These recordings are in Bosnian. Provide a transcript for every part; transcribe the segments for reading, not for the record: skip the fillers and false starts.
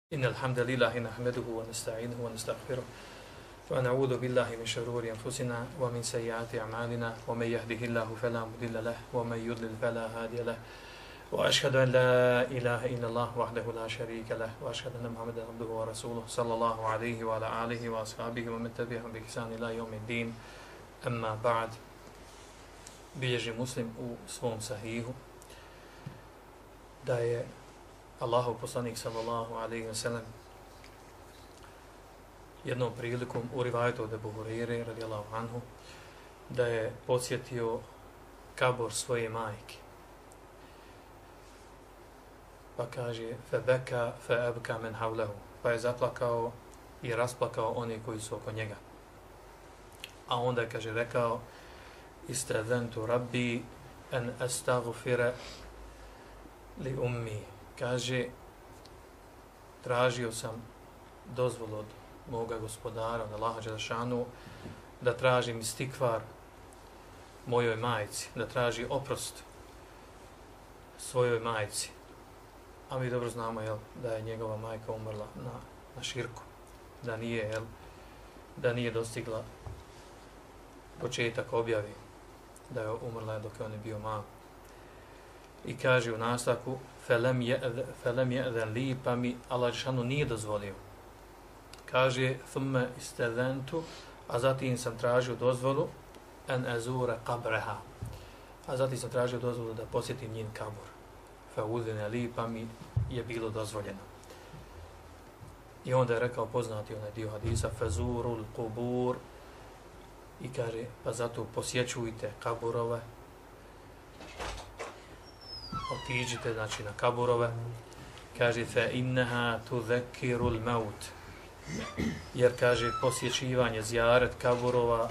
إن الحمد لله نحمده ونستعينه ونستغفره ونعوذ بالله من شرور أنفسنا ومن سيئات أعمالنا ومن يهده الله فلا مضل له ومن يضلل فلا هادي له وأشهد أن لا إله إلا الله وحده لا شريك له وأشهد أن محمدا عبده ورسوله صلى الله عليه وعلى آله وأصحابه ومن تبعهم بإحسان إلى يوم الدين أما بعد. Bilježi Muslim u svom sahihu da je Allahov poslanik sallallahu alejhi ve sellem jednom prilikom u rivajetu od Ebu Hurajre radijallahu anhu da je podsjetio kabor svoje majke. Pa kaže febeka feebka men havlehu, pa je zaplakao i rasplakao oni koji su oko njega. A onda je, kaže, rekao istadhantu rabbi an astaghfira li ummi, kaže tražio sam dozvolu od moga gospodara, od Allaha dželešanu, da tražim istikvar mojoj majci, da traži oprost svojoj majci. A mi dobro znamo, da je njegova majka umrla na širku, da nije dostigla početak objave, da je umrla dok on je bio mal. I kaže u nastavku felem je'zen li, pa mi Allah dželešanu nije dozvolio. Kaže thumme istadhantu, a zatim sam tražio dozvolu an azura qabreha, a zatim sam tražio dozvolu da posjetim njen kabur. Fauzine li, pa mi je bilo dozvoljeno. I onda je rekao poznati onaj dio hadisa fazurul qubur, i kaže pa zato posjećujte kaburove, otiđite znači na kaburove, kaže fa innaha tudhakkirul maut, jer kaže posjećivanje, zijaret kaburova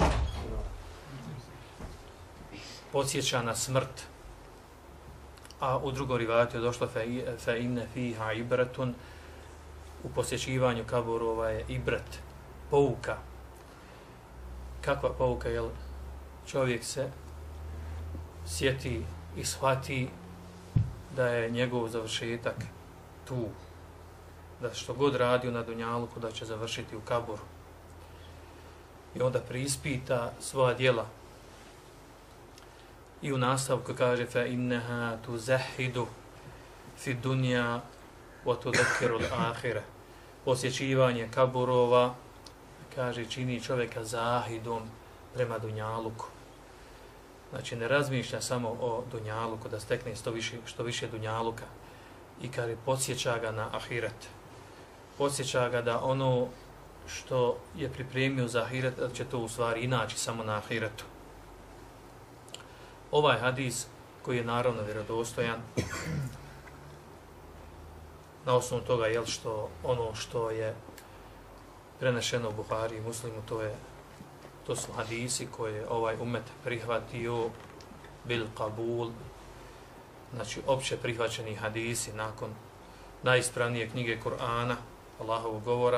podsjeća na smrt. A u drugom rivajetu je došlo fa inne fiha ibratun, u posjećivanju kaburova je ibret, pouka. Kakva pouka? Jel čovjek se sjeti i shvati da je njegov završetak tu, da što god radio na dunjaluku da će završiti u kaburu. I onda preispita svoja djela. I u nastavku kaže fa innaha tuzahidu fi dunya wa tudhakkiru al-akhirah. Posjećivanje kaburova, kaže, čini čovjeka zahidom prema dunjaluku. Znači ne razmišlja samo o dunjaluku, da stekne što više dunjaluka. I kaže podsjeća ga na ahiret. Podsjeća ga da ono što je pripremio za ahiret, da će to u stvari inaći samo na ahiretu. Ovaj hadis, koji je naravno vjerodostojan, na osnovu toga ono što je prenešeno u Buhari i Muslimu, to su hadisi koje ovaj umet prihvatio bil qabul, znači opće prihvaćeni hadisi nakon najispravnije knjige Kur'ana, Allahovog govora.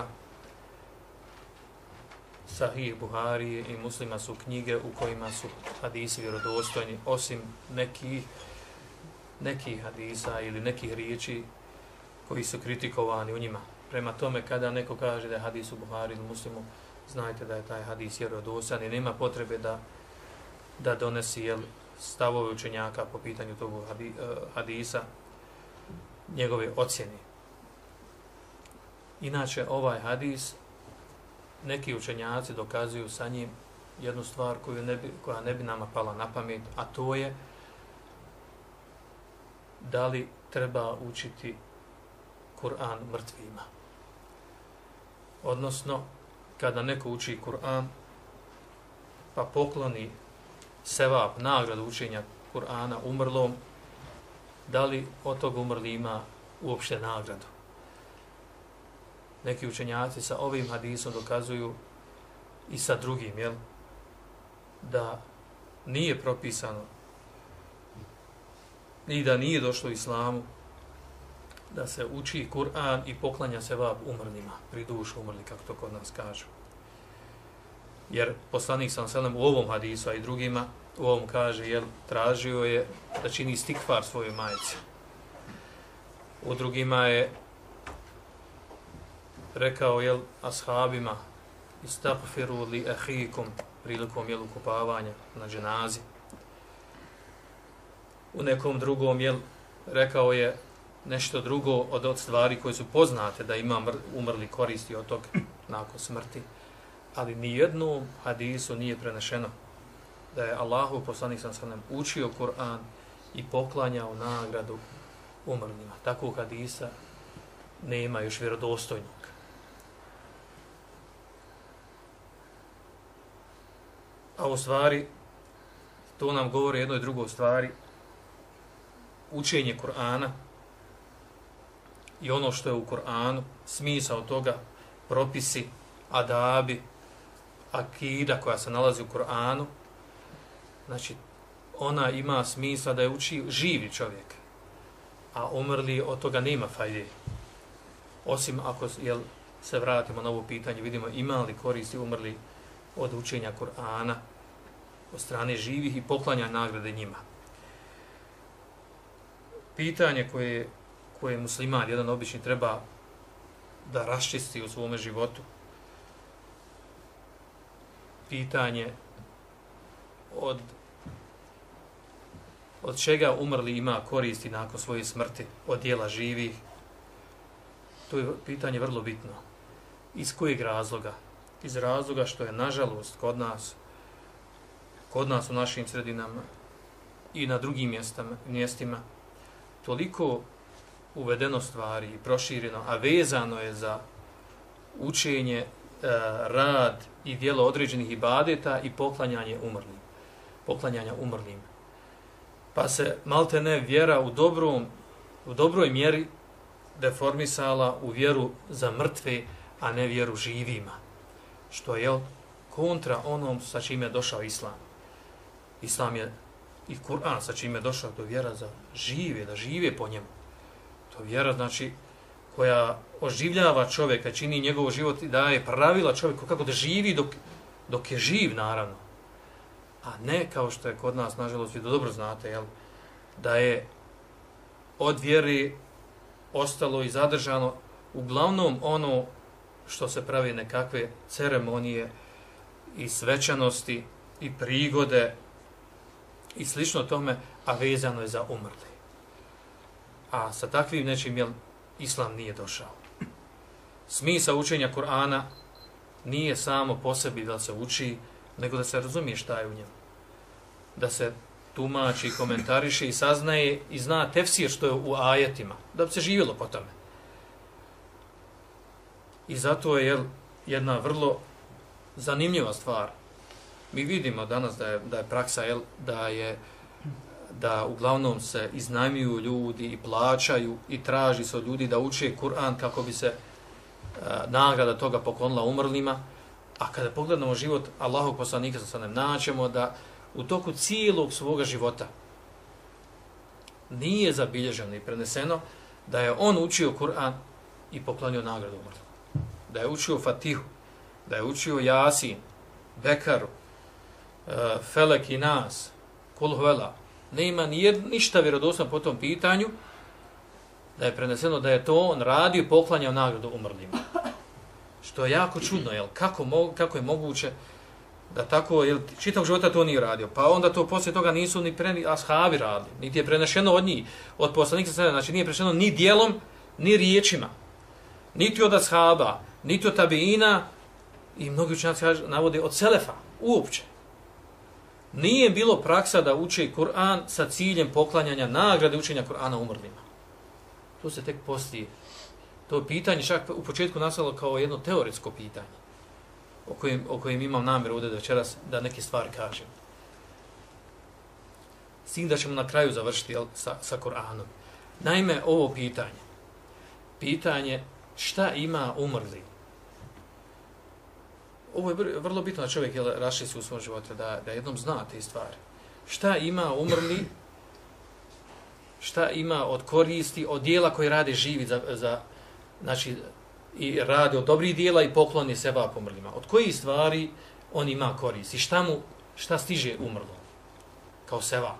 Sahih Buhari i Muslima su knjige u kojima su hadisi vjerodostojni, osim nekih hadisa ili nekih riječi koji su kritikovani u njima. Prema tome, kada neko kaže da je hadis u Buhari ili Muslimu, znajte da je taj hadis vjerodostojan i nema potrebe da donesi stavove učenjaka po pitanju tog hadisa, njegove ocjene. Inače, ovaj hadis, neki učenjaci dokazuju sa njim jednu stvar koja ne bi nama pala na pamet, a to je da li treba učiti Kur'an mrtvima. Odnosno, kada neko uči Kur'an, pa pokloni sevap, nagradu učenja Kur'ana umrlom, da li od tog umrli ima uopšte nagradu? Neki učenjaci sa ovim hadisom dokazuju i sa drugim, da nije propisano i da nije došlo u islamu da se uči Kur'an i poklanja sevap umrlima, pri dušu umrli, kako to kod nas kažu. Jer poslanik sallallahu alejhi ve sellem u ovom hadisu, a i drugima, u ovom kaže, tražio je da čini istikfar svojoj majci. U drugima je rekao je ashabima istagfiru li ahikum prilikom ukopavanja na dženazi. U nekom drugom rekao je nešto drugo od stvari koje su poznate da ima umrli koristi od toga nakon smrti, ali nijednom hadisu nije prenešeno da je Allahov poslanik sallallahu alejhi ve sellem učio Kur'an i poklanjao nagradu umrlima. Takvog hadisa nema još vjerodostojnog. A u stvari, to nam govori jedno i drugo stvari, učenje Kur'ana i ono što je u Kur'anu, smisao toga, propisi, adabi, akida koja se nalazi u Kur'anu, znači ona ima smisla da je uči živi čovjek, a umrli od toga nema fajde. Osim ako se vratimo na ovo pitanje, vidimo ima li koristi umrli od učenja Kur'ana od strane živih i poklanja nagrade njima. Pitanje koje musliman, jedan obični, treba da raščisti u svome životu, pitanje od čega umrli ima koristi nakon svoje smrti, od djela živih, to je pitanje vrlo bitno. Iz kojeg razloga? Iz razloga što je, nažalost, kod nas u našim sredinama i na drugim mjestima toliko uvedeno stvari i prošireno, a vezano je za učenje, rad i djelo određenih ibadeta i poklanjanja umrlim. Pa se maltene vjera u dobroj mjeri deformisala u vjeru za mrtve, a ne vjeru živima. Što je kontra onom sa čime je došao Islam. Islam je i Kur'an sa čime je došao, to je vjera za žive, da žive po njemu. To je vjera, znači, koja oživljava čovjeka, čini njegov život i daje pravila čovjeku kako da živi dok je živ, naravno. A ne kao što je kod nas, nažalost, vi dobro znate, da je od vjere ostalo i zadržano uglavnom ono što se pravi nekakve ceremonije i svečanosti i prigode i slično tome, a vezano je za umrli. A sa takvim nečim Islam nije došao. Smisao učenja Kur'ana nije samo po sebi da se uči, nego da se razumije šta je u njemu. Da se tumači, komentariše i saznaje i zna tefsir što je u ajetima, da bi se živjelo po tome. I zato je jedna vrlo zanimljiva stvar. Mi vidimo danas da je praksa da uglavnom se iznajmljuju ljudi i plaćaju i traži se od ljudi da uče Kur'an kako bi se nagrada toga poklonila umrlima. A kada pogledamo život Allahovog poslanika naćemo da u toku cijelog svoga života nije zabilježeno i preneseno da je on učio Kur'an i poklonio nagradu umrlima. Da je učio Fatihu, da je učio Jasin, Bekaru, Felek i Nas, Kul Huela. Nema ništa vjerodostojno po tom pitanju da je preneseno da je to on radio i poklanjao nagradu umrlima. Što je jako čudno, kako je moguće da tako, čitavog života to nije radio. Pa onda to poslije toga nisu ni ashabi radili, niti je prenešeno od njih, od poslanika, znači nije prenešeno ni dijelom, ni riječima. Niti od ashaba, niti od tabiina i mnogi učenjaci navode od selefa, uopće. Nije bilo praksa da uče Kur'an sa ciljem poklanjanja nagrade učenja Kur'ana umrlima. To se tek poslije. To pitanje čak u početku nastalo kao jedno teoretsko pitanje o kojem imam namjeru ovdje večeras da neke stvari kažem. S tim da ćemo na kraju završiti sa Kur'anom. Naime, ovo pitanje šta ima umrli. Ovo je vrlo bitno da čovjek raščisti u svom životu, da jednom zna te stvari. Šta ima umrli, šta ima od koristi, od dijela koje rade živi znači, i rade od dobrih dijela i pokloni seba umrlima. Od kojih stvari on ima koristi? Šta stiže umrlo kao sevap?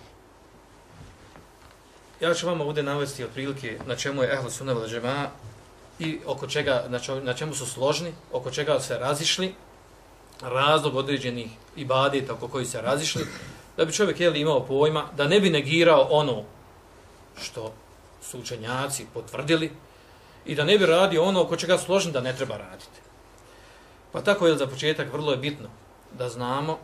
Ja ću vam ovdje navesti otprilike na čemu je Ehl Sunnet vel Džemaa i oko čega, na čemu su složni, oko čega se razišli, razlog određenih ibadeta oko koji se razišli, da bi čovjek imao pojma, da ne bi negirao ono što su učenjaci potvrdili i da ne bi radio ono oko čega su složni da ne treba raditi. Pa tako za početak vrlo je bitno da znamo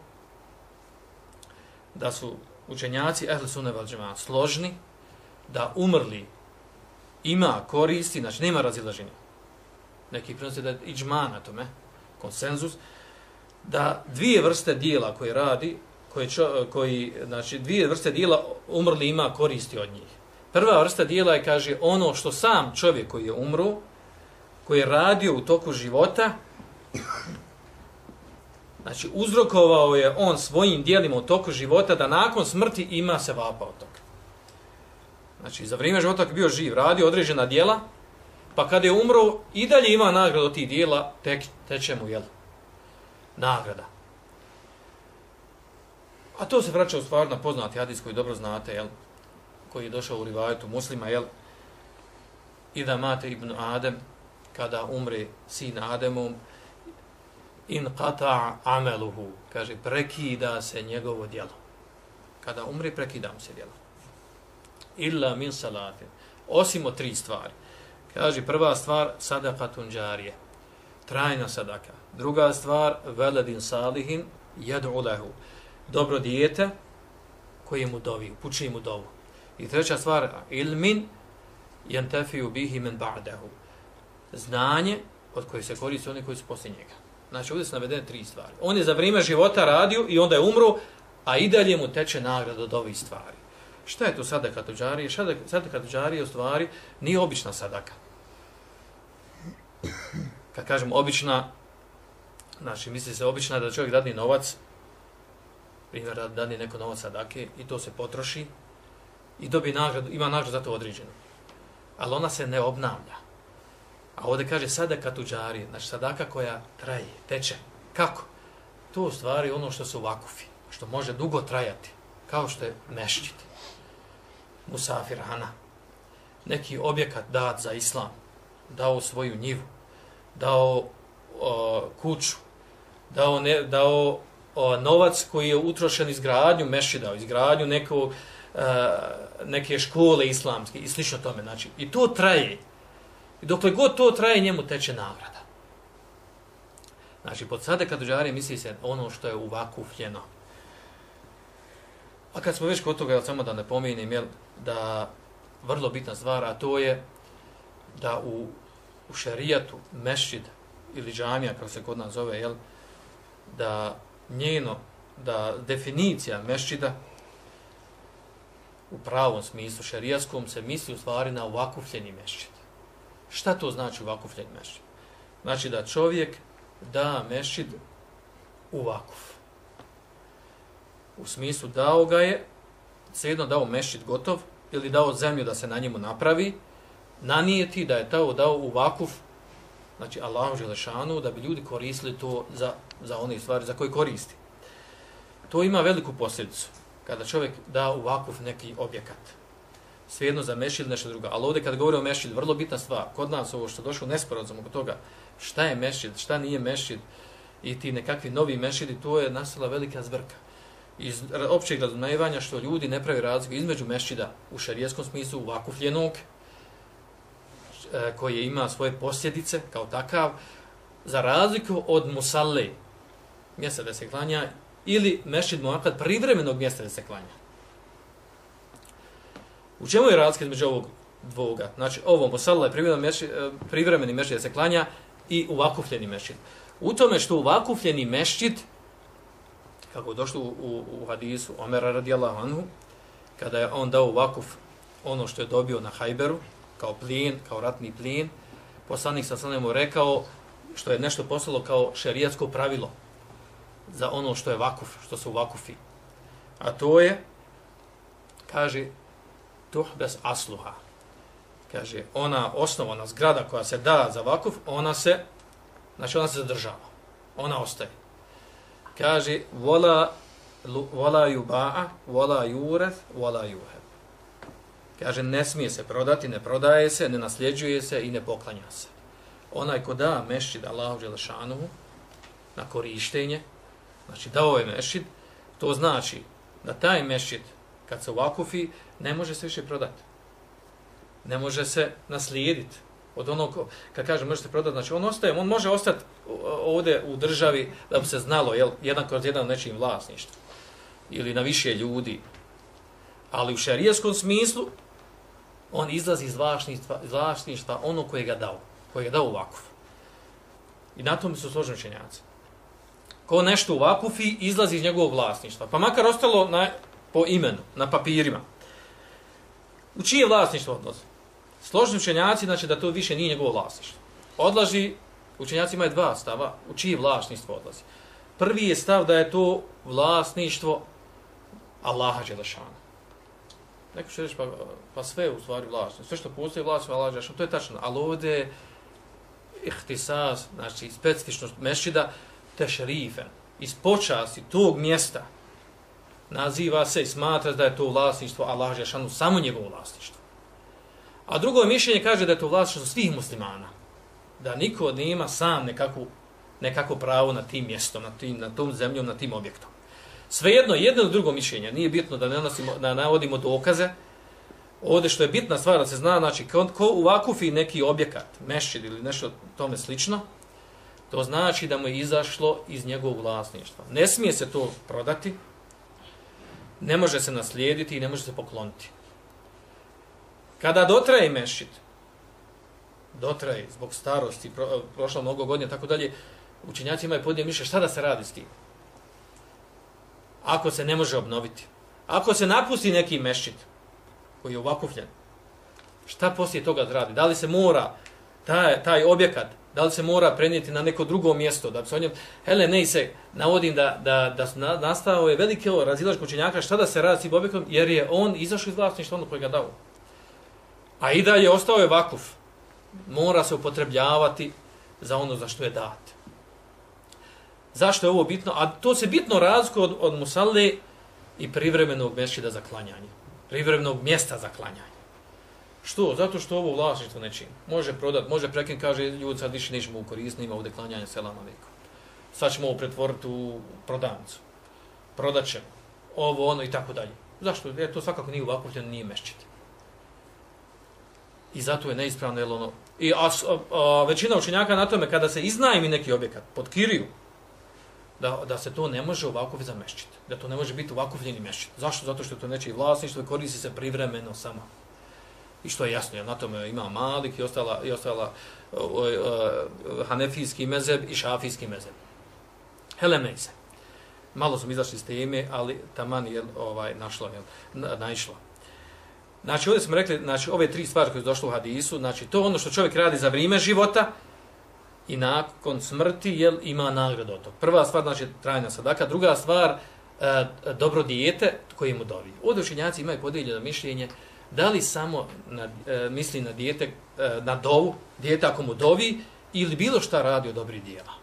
da su učenjaci Ehl Sunne vel Džemaat složni da umrli ima koristi, znači nema razilaženja. Neki prenose da je iđma na tome, konsenzus, da dvije vrste dijela koje radi, znači dvije vrste dijela umrli ima koristi od njih. Prva vrsta dijela je, kaže, ono što sam čovjek koji je umro, koji je radio u toku života, znači uzrokovao je on svojim dijelima u toku života da nakon smrti ima sevapa od toga. Znači za vrijeme života kad je bio živ, radio određena dijela, pa kada je umro i dalje ima nagradu od tih dijela, teče mu nagrada. A to se vraća u stvar na poznati hadis koji dobro znate, koji je došao u rivajetu Muslima, i da mate ibn Adem, kada umre sin Ademom, in qata ameluhu, kaže, prekida se njegovo djelo. Kada umre, prekida mu se djelo. Illa min salatin, osim od 3 stvari. Kaže, prva stvar, sadakatun džarije, trajna sadaka. Druga stvar, veledin salihin, jed'u lehu, dobro dijete koje mu dovi, upući mu dovu. I treća stvar, ilmin yantafiju bihi men ba'dahu, znanje od koje se koristi oni koji su poslije njega. Znači, ovdje su navedene 3 stvari. On je za vrijeme života radio i onda je umro, a i dalje mu teče nagrada od ovih stvari. Šta je to sadaka tuđarije? Sadaka tuđarije u stvari nije obična sadaka. Kad kažemo obična, znači misli se obična da čovjek dadne novac, primjer da dadne neko novac sadake i to se potroši i dobije nagradu, ima nagradu za to određenu. Ali ona se ne obnavlja. A ovdje kaže sadaka tuđarije, znači sadaka koja traje, teče. Kako? To u stvari ono što se u vakufi, što može dugo trajati, kao što je mešćid, musafirhana, neki objekat dat za islam, dao svoju njivu, dao kuću, dao novac koji je utrošen izgradnju mešćida, izgradnju neke škole islamske i slično tome. Znači, i to traje. I dokle god to traje, njemu teče nagrada. Znači, pod sadaka tuđarije misli se ono što je uvakufljeno. A kad smo već kod toga, samo da ne pominim, da vrlo bitna stvar, a to je da u šerijatu mešćid ili džamija, kako se kod nas zove, da definicija mešćida u pravom smislu šerijaskom se misli u stvari na uvakufljeni mešćid. Šta to znači uvakufljeni mešćid? Znači da čovjek da mešćid u vakuf. U smislu dao ga je, svejedno dao mešćid gotov, ili dao zemlju da se na njemu napravi, nanijeti da je to dao u vakuf, znači Allahu dželešanu, da bi ljudi koristili to za one stvari za koje koristi. To ima veliku posljedicu. Kada čovjek da u vakuf neki objekat, svejedno za mešćid nešto drugo. Ali ovdje kad govorimo o mešćidu, vrlo bitna stvar. Kod nas ovo što došlo nesporazum oko toga, šta je mešćid, šta nije mešćid i ti nekakvi novi mešćidi, to je nastala velika zbrka. Iz općeg razumijevanja što ljudi ne pravi razliku između mešćida u šerijskom smislu uvakufljenog, koji ima svoje posljedice kao takav, za razliku od musalle, mjesta da se klanja, ili mešćid muakad, privremenog mjesta da se klanja. U čemu je razlika između ovog dvoga? Znači, ovo musalla je privremeni mešćid da se klanja i uvakufljeni mešćid. U tome što uvakufljeni mešćid, kako je došlo u hadisu Omera radijallahu anhu, kada je on dao vakuf ono što je dobio na Hajberu, kao plijen, kao ratni plijen, poslanik sa mu rekao što je nešto postalo kao šerijatsko pravilo za ono što je vakuf, što su vakufi. A to je, kaže, tuhbes asluha. Kaže, ona osnovana zgrada koja se da za vakuf, ona se zadržava. Ona ostaje. Kaže, vola yuba'a, vola yureth, vola yuheb. Kaže, ne smije se prodati, ne prodaje se, ne nasljeđuje se i ne poklanja se. onaj ko da mešćid Allahu dželešanuhu na korištenje, znači dao je mešćid, to znači da taj mešćid kad se uvakufi ne može se više prodati. Ne može se naslijediti. Od onog, kad kaže možete prodati, znači on može ostati ovdje u državi da bi se znalo, jedan kroz jedan nečijim vlasništvom ili na više ljudi. Ali u šerijskom smislu on izlazi iz vlasništva ono koje ga dao u vakuf. I na tome su složeni učenjaci. Ko nešto u vakufi, izlazi iz njegovog vlasništva. Pa makar ostalo po imenu, na papirima. U čije vlasništvo odlazi? Složeni učenjaci, znači da to više nije njegovo vlasništvo. Odlazi, učenjaci imaju dva stava, u čije vlasništvo odlazi. Prvi je stav da je to vlasništvo Allaha dželešana. Neko će reći, pa sve je u stvari vlasništvo. Sve što postoji vlasništvo Allaha dželešana, to je tačno. Ali ovdje je ihtisas, znači specifičnost mešćida, tešrifen, iz počasti tog mjesta naziva se i smatra da je to vlasništvo Allaha dželešanu, samo njegovo vlasništvo. A drugo mišljenje kaže da je to vlasništvo svih muslimana. Da niko nema sam nekako pravo na tim mjestom, na tom zemljom, na tim objektom. Svejedno, jedno ili drugo mišljenje, nije bitno da navodimo dokaze. Ovdje što je bitna stvar da se zna, znači ko uvakufi neki objekat, mešćid ili nešto tome slično, to znači da mu je izašlo iz njegovog vlasništva. Ne smije se to prodati, ne može se naslijediti i ne može se pokloniti. Kada dotraje mešćid, zbog starosti, prošlo mnogo godina, tako dalje, učenjaci imaju podijeljeno mišljenje šta da se radi s tim. Ako se ne može obnoviti, ako se napusti neki mešćid koji je uvakufljen, šta poslije toga da radi? Da li se mora taj objekat, da li se mora prenijeti na neko drugo mjesto? Da bi se o njem, ne se navodim da nastao je veliki razilaženje učenjaka šta da se radi s tim objektom, jer je on izašao iz vlasništva onog koji ga dao. A i dalje ostao je vakuf. Mora se upotrebljavati za ono za što je dat. Zašto je ovo bitno? A to se bitno razlikuje od musalle i privremenog mešćida za klanjanje. Privremenog mjesta za klanjanje. Što? Zato što ovo vlasništvo nečim. Može prodati, može prekinuti, kaže ljudi sad više nećemo u koristiti, ima ovdje klanjanje selam alejkum. Sad ćemo ovo pretvoriti u prodavnicu. Prodat ćemo. Ovo, ono i tako dalje. Zašto? Jer to svakako nije uvakufljeno, nije mešćid. I zato je neispravno, jer ono... većina učenjaka na tome, kada se iznajmi neki objekat pod kiriju, da se to ne može uvakufiti za mešćid. Da to ne može biti uvakufljeni mešćid. Zašto? Zato što je to nečije vlasništvo i koristi se privremeno samo. I što je jasno, jer na tome ima Malik i ostala hanefijski mezeb i šafijski mezeb. Helemej se. Malo smo izašli iz teme, ali taman je naišlo. Znači, ovdje smo rekli, znači, ove tri stvari koje su došle u hadisu, znači, to ono što čovjek radi za vrijeme života i nakon smrti, ima nagradu od toga. Prva stvar, znači, trajna sadaka. Druga stvar, dobro dijete koje mu dovi. Ovdje učenjaci imaju podijeljeno mišljenje da li samo misli na dijete, na dovu, dijete ako mu dovi, ili bilo šta radi od dobrih dijela.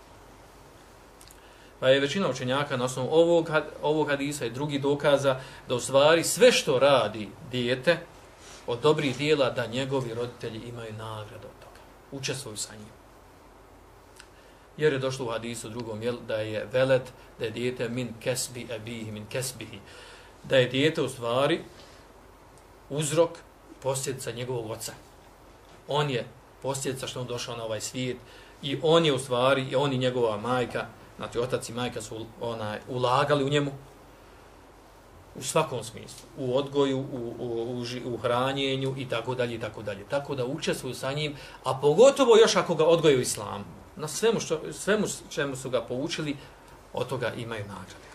Pa je većina učenjaka na osnovu ovog hadisa i drugih dokaza da u stvari sve što radi dijete od dobrih dijela, da njegovi roditelji imaju nagradu od toga. Učestvuju sa njim. Jer je došlo u hadisu drugom da je veled, da je dijete min kesbi ebihi, min kesbihi. Da je dijete u stvari uzrok, posljedica njegovog oca. On je posljedica što on došao na ovaj svijet i on je u stvari, i on i njegova majka, znači otac i majka su ulagali u njemu u svakom smislu, u odgoju, u hranjenju i tako dalje i tako dalje. Tako da učestvuju sa njim, a pogotovo još ako ga odgoju islamu. Na svemu čemu su ga poučili, od toga imaju nagrade.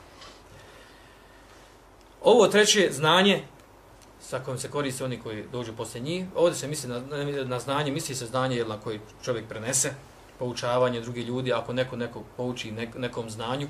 Ovo treće znanje sa kojim se koriste oni koji dođu poslije njih, ovdje se misli na znanje, misli se znanje na koji čovjek prenese, poučavanje drugih ljudi, ako neko pouči nekom znanju,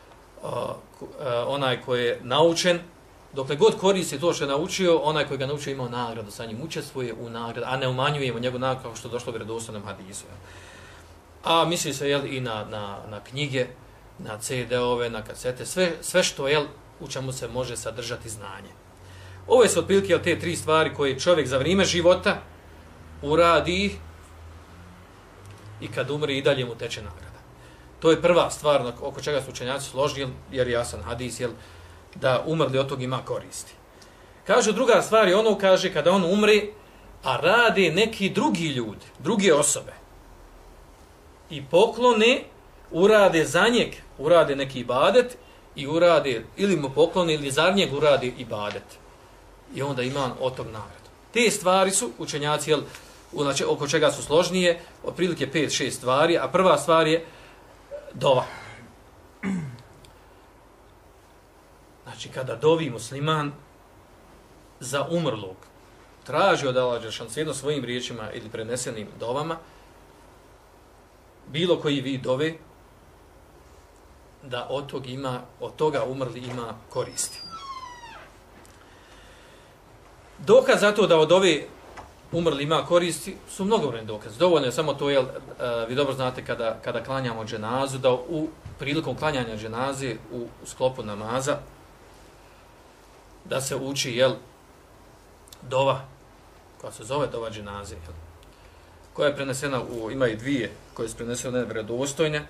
onaj koji je naučen, dokle god koristi to što je naučio, onaj koji ga naučio imao nagradu, sa njim učestvuje u nagradu, a ne umanjujemo njegovu nagradu kao što je došlo u vjerodostojnom hadisu. A misli se i na knjige, na CD-ove, na kasete, sve što u čemu se može sadržati znanje. Ovo su otprilike te tri stvari koje čovjek za vrijeme života uradi i kad umre i dalje mu teče nagrada. To je prva stvar oko čega su učenjaci složni, jer jasan hadis, da umrli od tog ima koristi. Kaže, druga stvar je ono, kaže, kada on umre, a rade neki drugi ljudi, druge osobe, i poklone, urade za njeg, urade neki ibadet, i urade, ili mu poklone, ili za njeg urade ibadet. I onda ima od tog nagradu. Te stvari su učenjaci, znači, oko čega su složnije, otprilike 5-6 stvari, a prva stvar je dova. Znači, kada dovi musliman za umrlog, traži od Allaha dželle šanuhu svejedno svojim riječima ili prenesenim dovama, bilo koji vid dove, da od toga umrli ima koristi. Dokaz za to da od ove umrli ima koristi su mnogobrojni dokazi. Dovoljno je samo to, vi dobro znate kada klanjamo dženazu, da prilikom klanjanja dženaze u sklopu namaza, da se uči, dova, koja se zove dova dženaze, koja je prenesena ima i dvije, koje su prenesene vjerodostojne.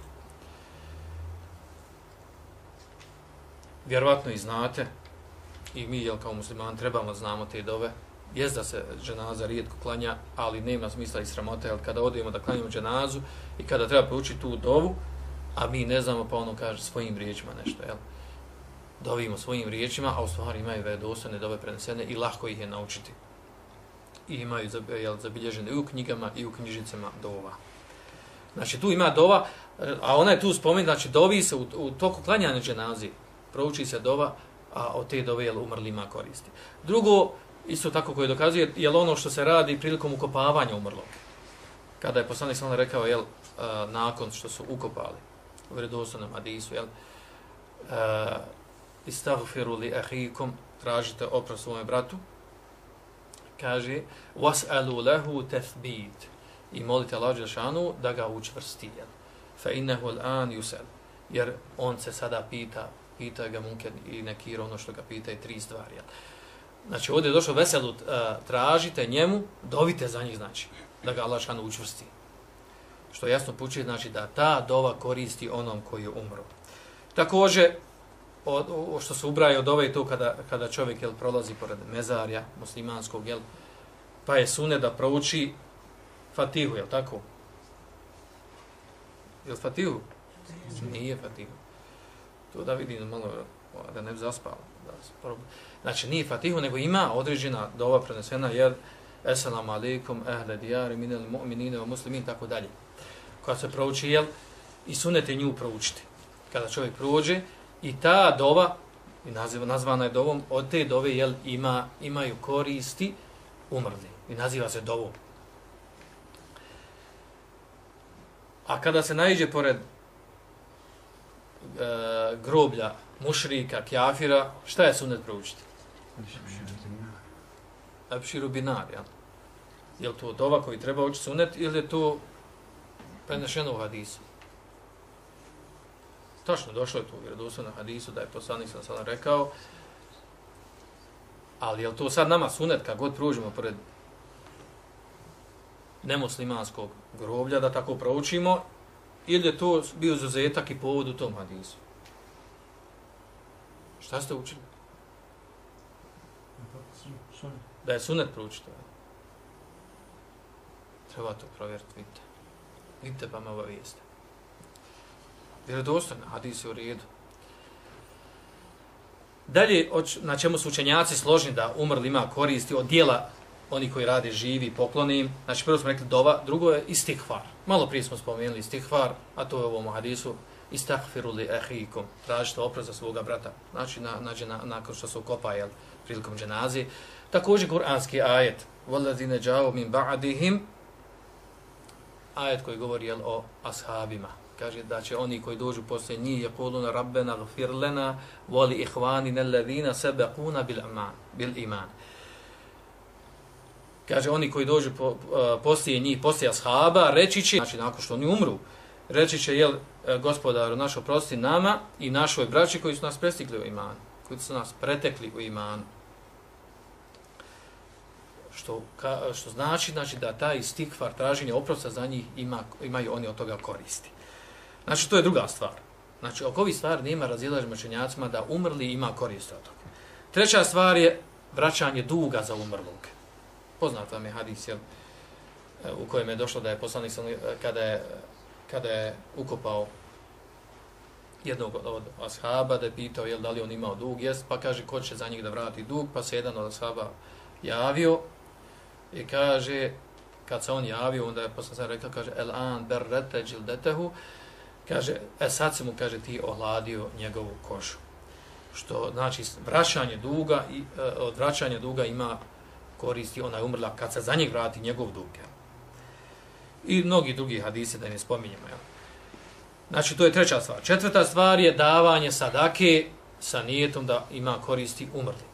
Vjerovatno i znate, i mi, kao muslimani, trebamo znamo te dove. Jest da se dženaza rijetko klanja, ali nema smisla i sramota, jer kada odemo da klanjamo dženazu i kada treba proučiti tu dovu, a mi ne znamo, pa ono kaže svojim riječima nešto, dovimo svojim riječima, a u stvari imaju vjerodostojne dove prenesene i lahko ih je naučiti. I imaju zabilježene i u knjigama i u knjižicama dova. Znači tu ima dova, a ona je tu spomenuta, znači dovi se u toku klanjanja dženazi, prouči se dova, a od te dove umrli ima koristi. Drugo, isto tako koje dokazuje, je ono što se radi prilikom ukopavanja umrlog. Kada je poslanik sallallahu rekao, nakon što su ukopali u vjerodostojnom hadisu, istaghfiru li ahikum, tražite oprost svome bratu, kaže, was'alu lahu tathbit, i molite Allaha dželle šanuhu da ga učvrsti, fa innahu al-an yus'al, jer on se sada pita ga Munker i Nekir, ono što ga pita je 3 stvari. Znači ovdje je došlo veselu, tražite njemu, dovite za njih, znači, da ga Allah dželle šanuhu učvrsti. Što jasno puči, znači da ta dova koristi onom koji je umro. Također, što se ubraja od ove to kada čovjek prolazi pored mezarja muslimanskog, pa je sunet da prouči Fatihu, tako? Jel Fatihu? Nije Fatihu. To da vidim malo, da ne bi zaspalo. Znači nije Fatihu, nego ima određena dova prenesena, Assalamu alaikum, ahle diyari, minel mu'minine, wa muslimin, tako dalje. Koja se prouči, i sunet je nju proučiti. Kada čovjek prođe, i ta dova, nazvana je dovom, od te dove imaju koristi umrli. I naziva se dovom. A kada se naiđe pored groblja mušrika, kjafira, šta je sunnet proučiti? Abširu binar, Je li to dova koji treba učiti sunnet ili je to prenešeno u hadisu? Točno, došlo je tu u vjerodostojnom hadisu da je poslanik sallallahu rekao, ali je li to sad nama sunnet kad god prođemo pored nemuslimanskog groblja da tako proučimo, ili je to bio izuzetak i povod u tom hadisu? Šta ste učili? Da je sunnet proučiti. Treba to provjeriti, vidite. Vidite pa me obavijeste. Vjerodostojno, hadis je u redu. Dalje, na čemu su učenjaci složni da umrli ima koristi od dijela oni koji rade živi, pokloni im. Znači, prvo smo rekli dova, drugo je istihfar. Malo prije smo spomenuli istihfar, a to je u ovom hadisu istaghfiru li ahikum, tražite oprost za svoga brata. Znači, nakon što se ukopa, prilikom dženazi. Također, kuranski ajet, وَالَّذِينَ جَاءُوا مِنْ بَعْدِهِمْ, ajet koji govori o ashabima. Kaže da će oni koji dođu poslije njih yaquluna rabbena ighfir lana wa li ikhwanina alladhina sabaquna bil iman. Kaže oni koji dođu poslije njih, poslije ashaba, reći će, znači nakon što oni umru, reći će gospodaru naš oprosti nama i našoj braći koji su nas prestigli u imanu, koji su nas pretekli u imanu. što znači da taj istikfar, traženje oprosta za njih imaju oni od toga koristi. Znači to je druga stvar. Znači oko ovih stvari nema razilaženja učenjacima da umrli ima koristi od toga. Treća stvar je vraćanje duga za umrlog. Poznat vam je hadis u kojem je došlo da je poslanik kada je ukopao jednog od ashaba, da je pitao da li on imao dug, pa kaže ko će za njih da vrati dug, pa se jedan od ashaba javio i kaže, kad se on javio, onda je poslanik rekao, kaže, el an berrete džildetehu, kaže, sad se mu, kaže, ti ohladio njegovu kožu. Što znači vraćanje duga i od vraćanja duga ima koristi onaj umrla kad se za njeg vrati njegov dug. I mnogi drugi hadisi da ne spominjemo. Znači to je treća stvar. Četvrta stvar je davanje sadake sa nijetom da ima koristi umrli.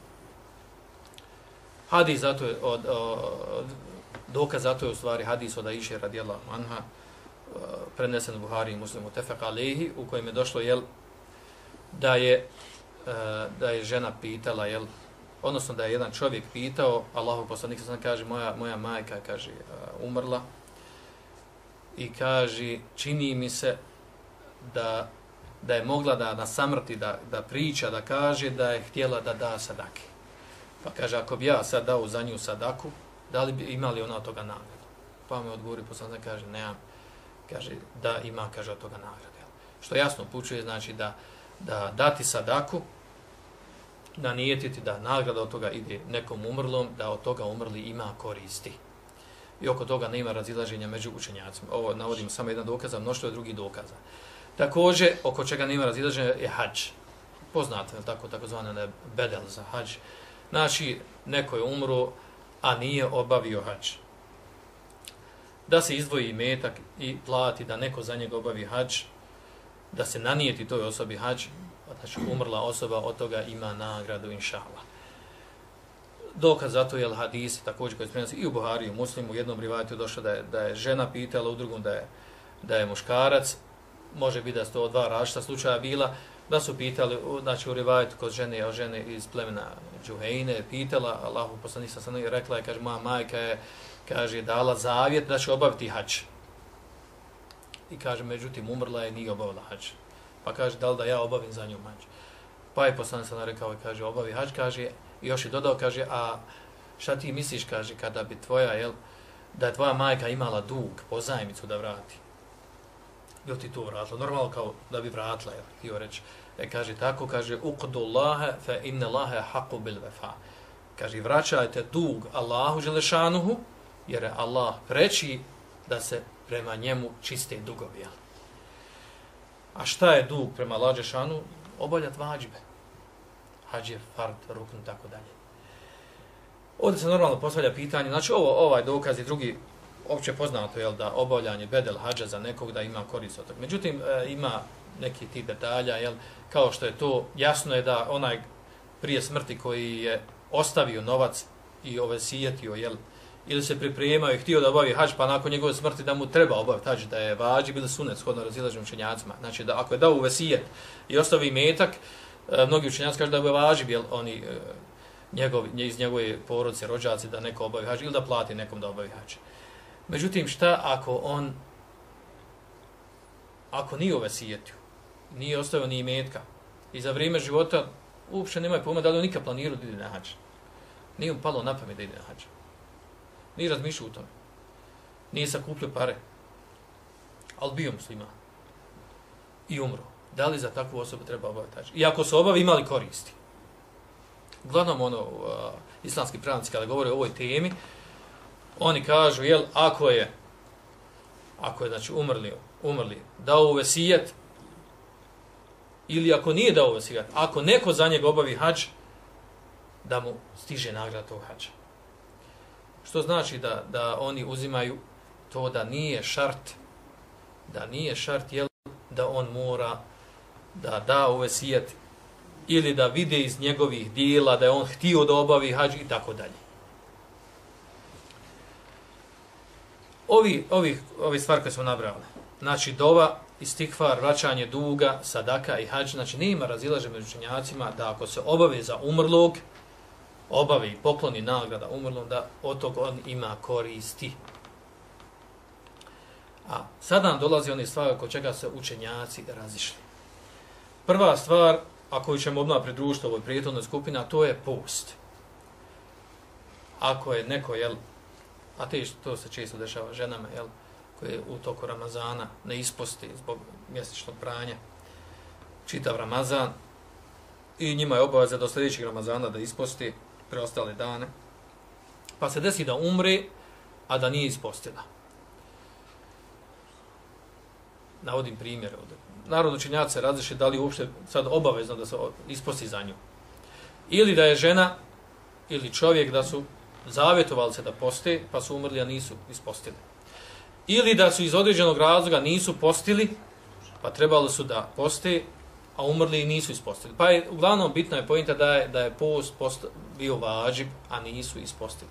Hadis zato je dokaz zato je u stvari hadis od Aiše radijallahu anha prenesen u Buhari i Muslimu tefek alejhi u kojem je došlo da je žena pitala odnosno da je jedan čovjek pitao Allahov poslanik kaže moja majka kaže umrla i kaže čini mi se da je mogla da na samrti da priča, da kaže da je htjela da da sadake. Pa kaže, ako bi ja sad dao za nju sadaku, da li bi imali ona od toga nagradu? Pa mi odgovori poslanik, kaže, nemam. Kaže, da ima, kaže, od toga nagrade. Što jasno upućuje, znači da dati sadaku, da nijetiti da nagrada od toga ide nekom umrlom, da od toga umrli ima koristi. I oko toga nema razilaženja među učenjacima. Ovo navodimo samo jedan dokaz, a mnoštvo je drugih dokaza. Također, oko čega nema razilaženja je hadž. Poznato je takozvani bedel za hadž. Znači, neko je umro, a nije obavio hadž. Da se izdvoji imetak i plati da neko za njega obavi hadž, da se nanijeti toj osobi hadž, znači umrla osoba od toga ima nagradu, inša Allah. Dokaz zato je hadis, također koji se prenosi i u Buhari i u Muslimu, u jednom rivajetu je došlo da je žena pitala, u drugom da je muškarac, može biti da su to dva različita slučaja bila, da su pitali, znači u rivajetu kod žene iz plemena Džuhejne, pitala, Allahu poslanik sallallahu alejhi ve sellem rekla je, kaže, moja majka je, kaže, dala zavjet da će obaviti hadž. I kaže, međutim, umrla je, nije obavila hadž. Pa kaže, da li da ja obavim za nju hadž? Pa je poslanik sallallahu alejhi ve sellem rekao, kaže, obavi hadž, kaže, i još je dodao, kaže, a šta ti misliš, kaže, kada bi da je tvoja majka imala dug, pozajmicu da vrati? Jel ti to vratila? Normalno kao da bi vratila, htio reći. Kaže tako, kaže, uqdullaha fa inna Allaha haqqu bil wafa. Kaže, vraćajte dug Allahu dželešanuhu, jer je Allah preči da se prema njemu čiste dugovi. A šta je dug prema Allahu dželešanuhu? Obavljati vađibe. Hadž je fard, rukn, tako dalje. Ovdje se normalno postavlja pitanje, znači ovaj dokaz i drugi, opće poznato da obavljanje bedel hadža za nekog da ima korist od toga. Međutim, ima neki tih detalja, kao što je to, jasno je da onaj prije smrti koji je ostavio novac i ovesijetio, ili se pripremao i htio da obavi hadž, pa nakon njegove smrti da mu treba obaviti hadž, da je vađib ili sunet, shodno razilaženim učenjacima. Znači, da ako je dao uvesijet i ostavi metak, mnogi učenjaci kažu da je vađib, oni iz njegove porodice, rođaci, da neko obavi hadž ili da plati nekom da obavi hadž. Međutim, šta ako nije ovesijetio, nije ostavio ni imetka i za vrijeme života uopće nemaju pojma da li on nikad planirao da ide na hadž. Nije mu palo na pamet da ide na hadž. Nije razmišljao u tome. Nije sakupljao pare. Ali bio musliman. I umro. Da li za takvu osobu treba obaviti hadž? I ako se obavi, imali koristi. Uglavnom, islamski pravnici kada govore o ovoj temi, oni kažu, ako je znači umrli, dao uvesijet, ili ako nije dao uvesijet, ako neko za njega obavi hadž, da mu stiže nagrada tog hadža. Što znači da oni uzimaju to da nije šart, da on mora da uvesijet, ili da vide iz njegovih dijela da je on htio da obavi hadž i tako dalje. Ovi stvari koje smo nabrali, znači dova, istikfar, vraćanje duga, sadaka i hadž, znači nema razilaženja među učenjacima da ako se obave za umrlog, obavi i pokloni nagrada umrlom, da od toga on ima koristi. A sada nam dolazi one stvari oko čega se učenjaci razišli. Prva stvar, a koju ćemo odmah pridružiti ovoj prijetodnoj skupini, a to je post. Ako je neko, a to se često dešava ženama, koje u toku Ramazana ne isposti zbog mjesečnog pranja, čitav Ramazan, i njima je obaveza do sljedećeg Ramazana da isposti preostale dane, pa se desi da umre, a da nije ispostila. Navodim primjer ovdje. Naravno, učenjaci se različi da li je uopšte sad obavezno da se isposti za nju. Ili da je žena ili čovjek da su zavjetovali se da poste, pa su umrli, a nisu ispostili. Ili da su iz određenog razloga nisu postili, pa trebalo su da poste, a umrli i nisu ispostili. Pa je uglavnom bitna je pojenta da je post bio vađib, a nisu ispostili.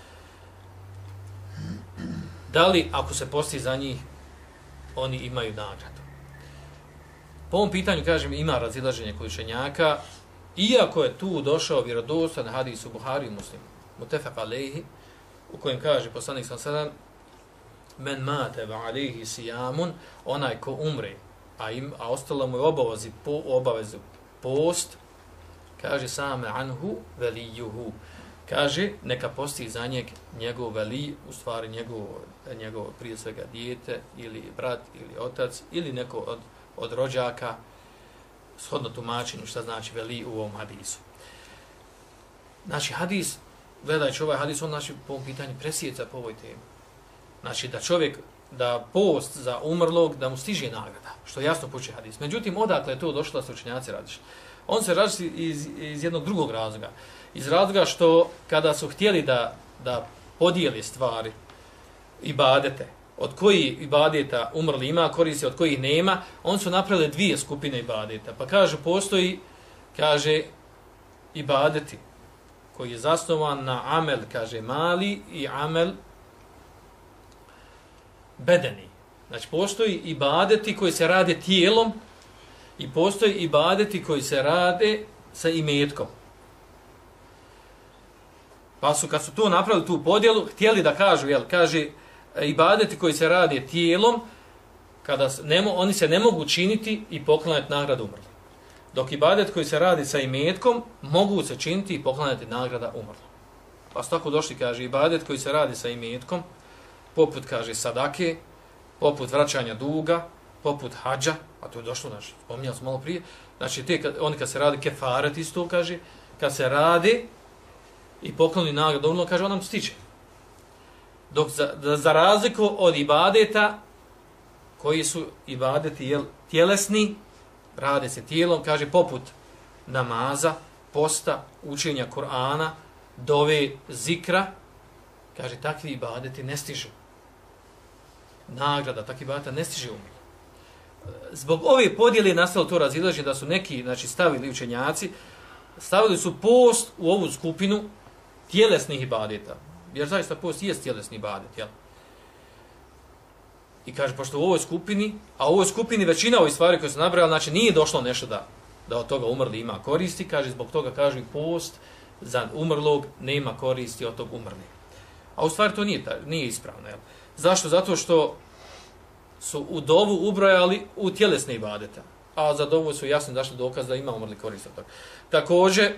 Da li, ako se posti za njih, oni imaju nagradu? Po ovom pitanju, kažem, ima razilaženje kod učenjaka, iako je tu došao vjerodostojni hadis u Buhari i Muslimu, mutefaq alejhi, u kojem kaže poslanik sallallahu alejhi ve sellem: men mate va alejhi sijamun, onaj ko umre, a ostalo mu je obavezu post, kaže same anhu velijuhu, kaže neka posti za njegov veli, u stvari njegov prije svega dijete ili brat ili otac ili neko od rođaka, shodno tumačenju šta znači veli u ovom hadisu. Znači hadis, gledajući ovaj hadis, on znači po ovom pitanju presjeca po ovoj temi. Znači da post za umrlog, da mu stiže nagrada, što jasno puči hadis. Međutim, odakle je to došlo da se učenjaci različiti? On se različi iz jednog drugog razloga. Iz razloga što kada su htjeli da podijeli stvari, ibadete, od kojih ibadeta umrli ima koristi, od kojih nema, on su napravili dvije skupine ibadeta. Pa postoji ibadeti koji je zasnovan na amel, mali i amel bedeni. Znači, postoji ibadeti koji se rade tijelom i postoji ibadeti koji se rade sa imetkom. Pa su, kad su to napravili, tu podjelu, htjeli da kažu, ibadeti koji se rade tijelom, oni se ne mogu činiti i poklanjati nagradu umrli. Dok ibadet koji se radi sa imetkom, mogu se činiti i poklanjati nagrada umrli. Pa su tako došli, ibadet koji se radi sa imetkom, poput, sadake, poput vraćanja duga, poput hadža, a to je došlo, spominjali smo malo prije, znači oni kad se radi kefaret isto, kad se radi i pokloni nagradu umrli, on nam stiče. Dok za razliku od ibadeta, koji su ibadeti tjelesni, rade se tijelom, poput namaza, posta, učenja Kur'ana, dove, zikra, takvi ibadeti ne stižu. Nagrada takvi ibadeta ne stiže umrli. Zbog ove podjele je nastalo to razilaženje da su neki, stavili učenjaci, stavili su post u ovu skupinu tjelesnih ibadeta. Jer zaista post jest tjelesni ibadet, I pošto u ovoj skupini, a u ovoj skupini većina ovih stvari koje su nabrali, znači nije došlo nešto da od toga umrli ima koristi, zbog toga i post za umrlog nema koristi od tog umrli. A u stvari to nije ispravno. Zašto? Zato što su u dovu ubrojali u tjelesne ibadete, a za dovu su jasno dašli dokaz da ima umrli koristi od toga. Također,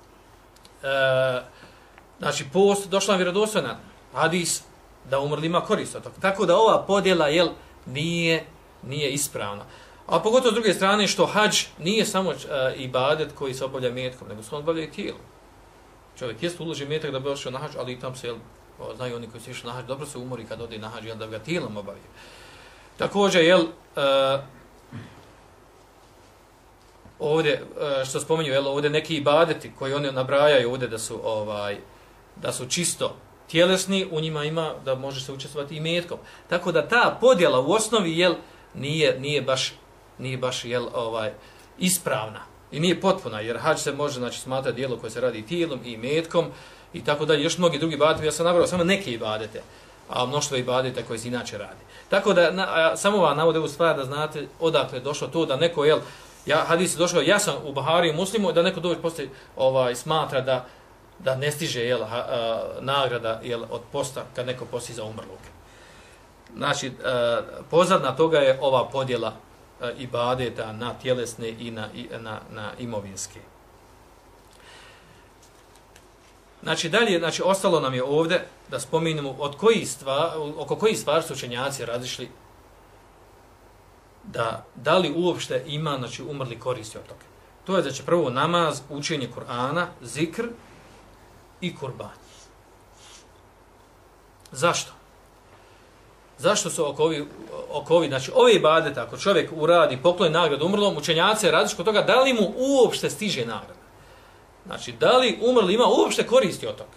post došla nam vjerodostojna hadis da umrli ima korist od toga. Tako da ova podjela nije ispravna. A pogotovo s druge strane što hadž nije samo ibadet koji se obavlja metkom, nego se on obavlja i tijelom. Čovjek jest uloži metak da bi ošao na hadž, ali i tam se, znaju oni koji su išli na hadž, dobro se umori kad ode na hadž, da ga tijelom obavlja. Također, ovdje, što spominju, ovdje neki ibadeti koji oni nabrajaju ovdje da su čisto tjelesni, u njima ima da može se učestvovati i metkom. Tako da ta podjela u osnovi nije baš ispravna i nije potpuna, jer hadž se može smatrati djelo koje se radi tijelom i metkom i tako dalje. Još mnogi drugi ibadeti, ja sam nabrao samo neke ibadete, a mnoštvo ibadeta koje se inače radi. Tako da samo vam navode ovu stvar da znate odakle je došlo to da neko hadis je došao, ja sam u Buhari i Muslimu, da neko dođe poslije smatra da ne stiže nagrada od posta kad neko posti za umrlog. Znači, pozadna toga je ova podjela ibadeta na tjelesne i na imovinske. Znači, dalje, ostalo nam je ovdje da spominemo oko kojih stvari su učenjaci razišli da li uopšte ima umrli koristi od toga. To je znači prvo namaz, učenje Kur'ana, zikr i kurban. Zašto? Zašto su oko ovi, znači ove ibadete, ako čovjek uradi, pokloni nagradu umrlom, učenjaci različiti od toga da li mu uopšte stiže nagrada. Znači, da li umrli ima uopšte koristi od toga.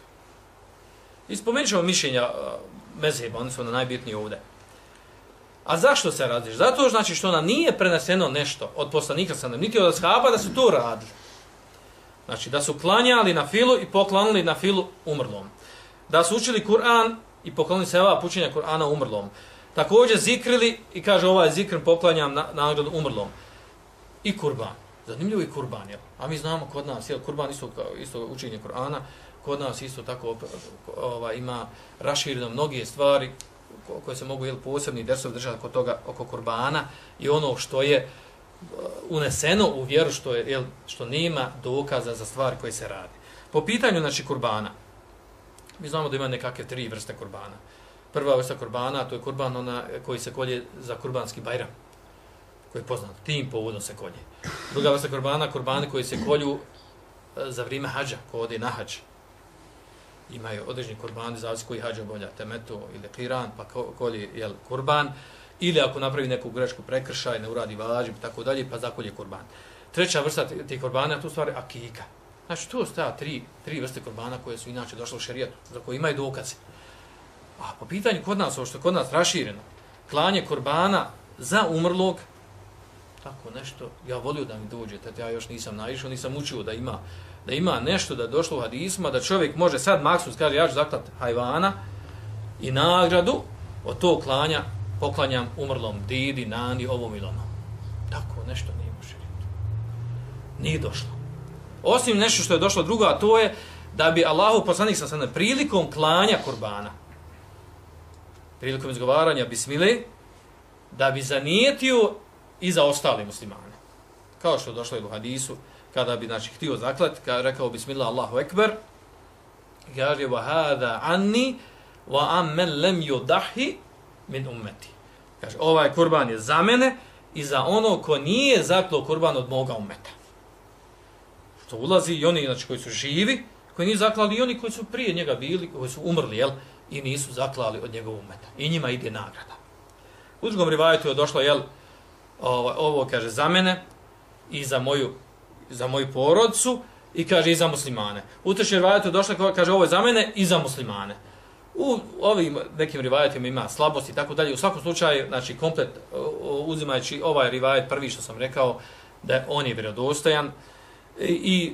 I spomenut ćemo mišljenja mezheba, oni su najbitniji ovdje. A zašto se radiš? Zato znači što nam nije preneseno nešto od poslanika niti od ashaba da su to radili. Znači, da su klanjali na filu i poklanili na filu umrlom. Da su učili Kur'an i poklonili sevap učenja Kur'ana umrlom. Također zikrili i kaže ovaj zikr poklanjam nagradu umrlom. I kurban. Zanimljivo i kurban, jel? A mi znamo kod nas, jel, kurban isto učenje Kur'ana, kod nas isto tako ima rašireno mnoge stvari koje se mogu posebni dersovi držati kod toga oko kurbana i ono što je uneseno u vjeru što nema dokaza za stvari koje se radi. Po pitanju znači kurbana, mi znamo da ima nekakve 3 vrste kurbana. Prva vrsta kurbana, to je kurban koji se kolje za kurbanski bajram, koji je poznat, tim povodom se kolje. Druga vrsta kurbana, kurbani koji se kolju za vrijeme hađa, ko ode na hađ. Imaju određeni kurbani, zavisi koji hađa obavlja, temetu ili kiran, pa kolje kurban, ili ako napravi neku grešku prekršaj, ne uradi vađib, tako dalje, pa zakolje kurban. Treća vrsta tih kurbana, tu stvari akika. Znači, to su ta tri vrste kurbana koje su inače došle u šerijetu, za koje imaju dokaze. A po pitanju kod nas, ovo što je kod nas rašireno, klanje kurbana za umrlog, tako nešto, ja volio da mi dođete, ja još nisam naišao, nisam učio da ima nešto da je došlo u hadisma, da čovjek može sad maksus, kaže ja ću zaklat hajvana i nagradu od tog klanja poklanjam umrlom didi, nani, ovom ili onom. Tako nešto nije u šerijetu. Nije došlo. Osim nešto što je došlo drugo, a to je da bi Allahu poslanik sallallahu prilikom klanja kurbana, prilikom izgovaranja bismile, da bi zanijetio i za ostale muslimane. Kao što je došlo u hadisu, kada bi htio zaklat, rekao bismillah Allahu ekber, kaže wa hada anni wa amman lam yudahi min ummeti. Kaže, ovaj kurban je za mene i za ono ko nije zaklao kurban od moga ummeta. Što ulazi i oni koji su živi, koji nisu zaklali, i oni koji su prije njega bili, koji su umrli, i nisu zaklali od njegovog ummeta. I njima ide nagrada. U drugom rivajetu je došlo, ovo kaže za mene i za moju porodcu i kaže i za muslimane. U trećem rivajetu je došlo, kaže ovo je za mene i za muslimane. U ovim nekim rivajetima ima slabosti i tako dalje. U svakom slučaju, znači komplet uzimajući ovaj rivajet prvi što sam rekao, da on je vjerodostojan i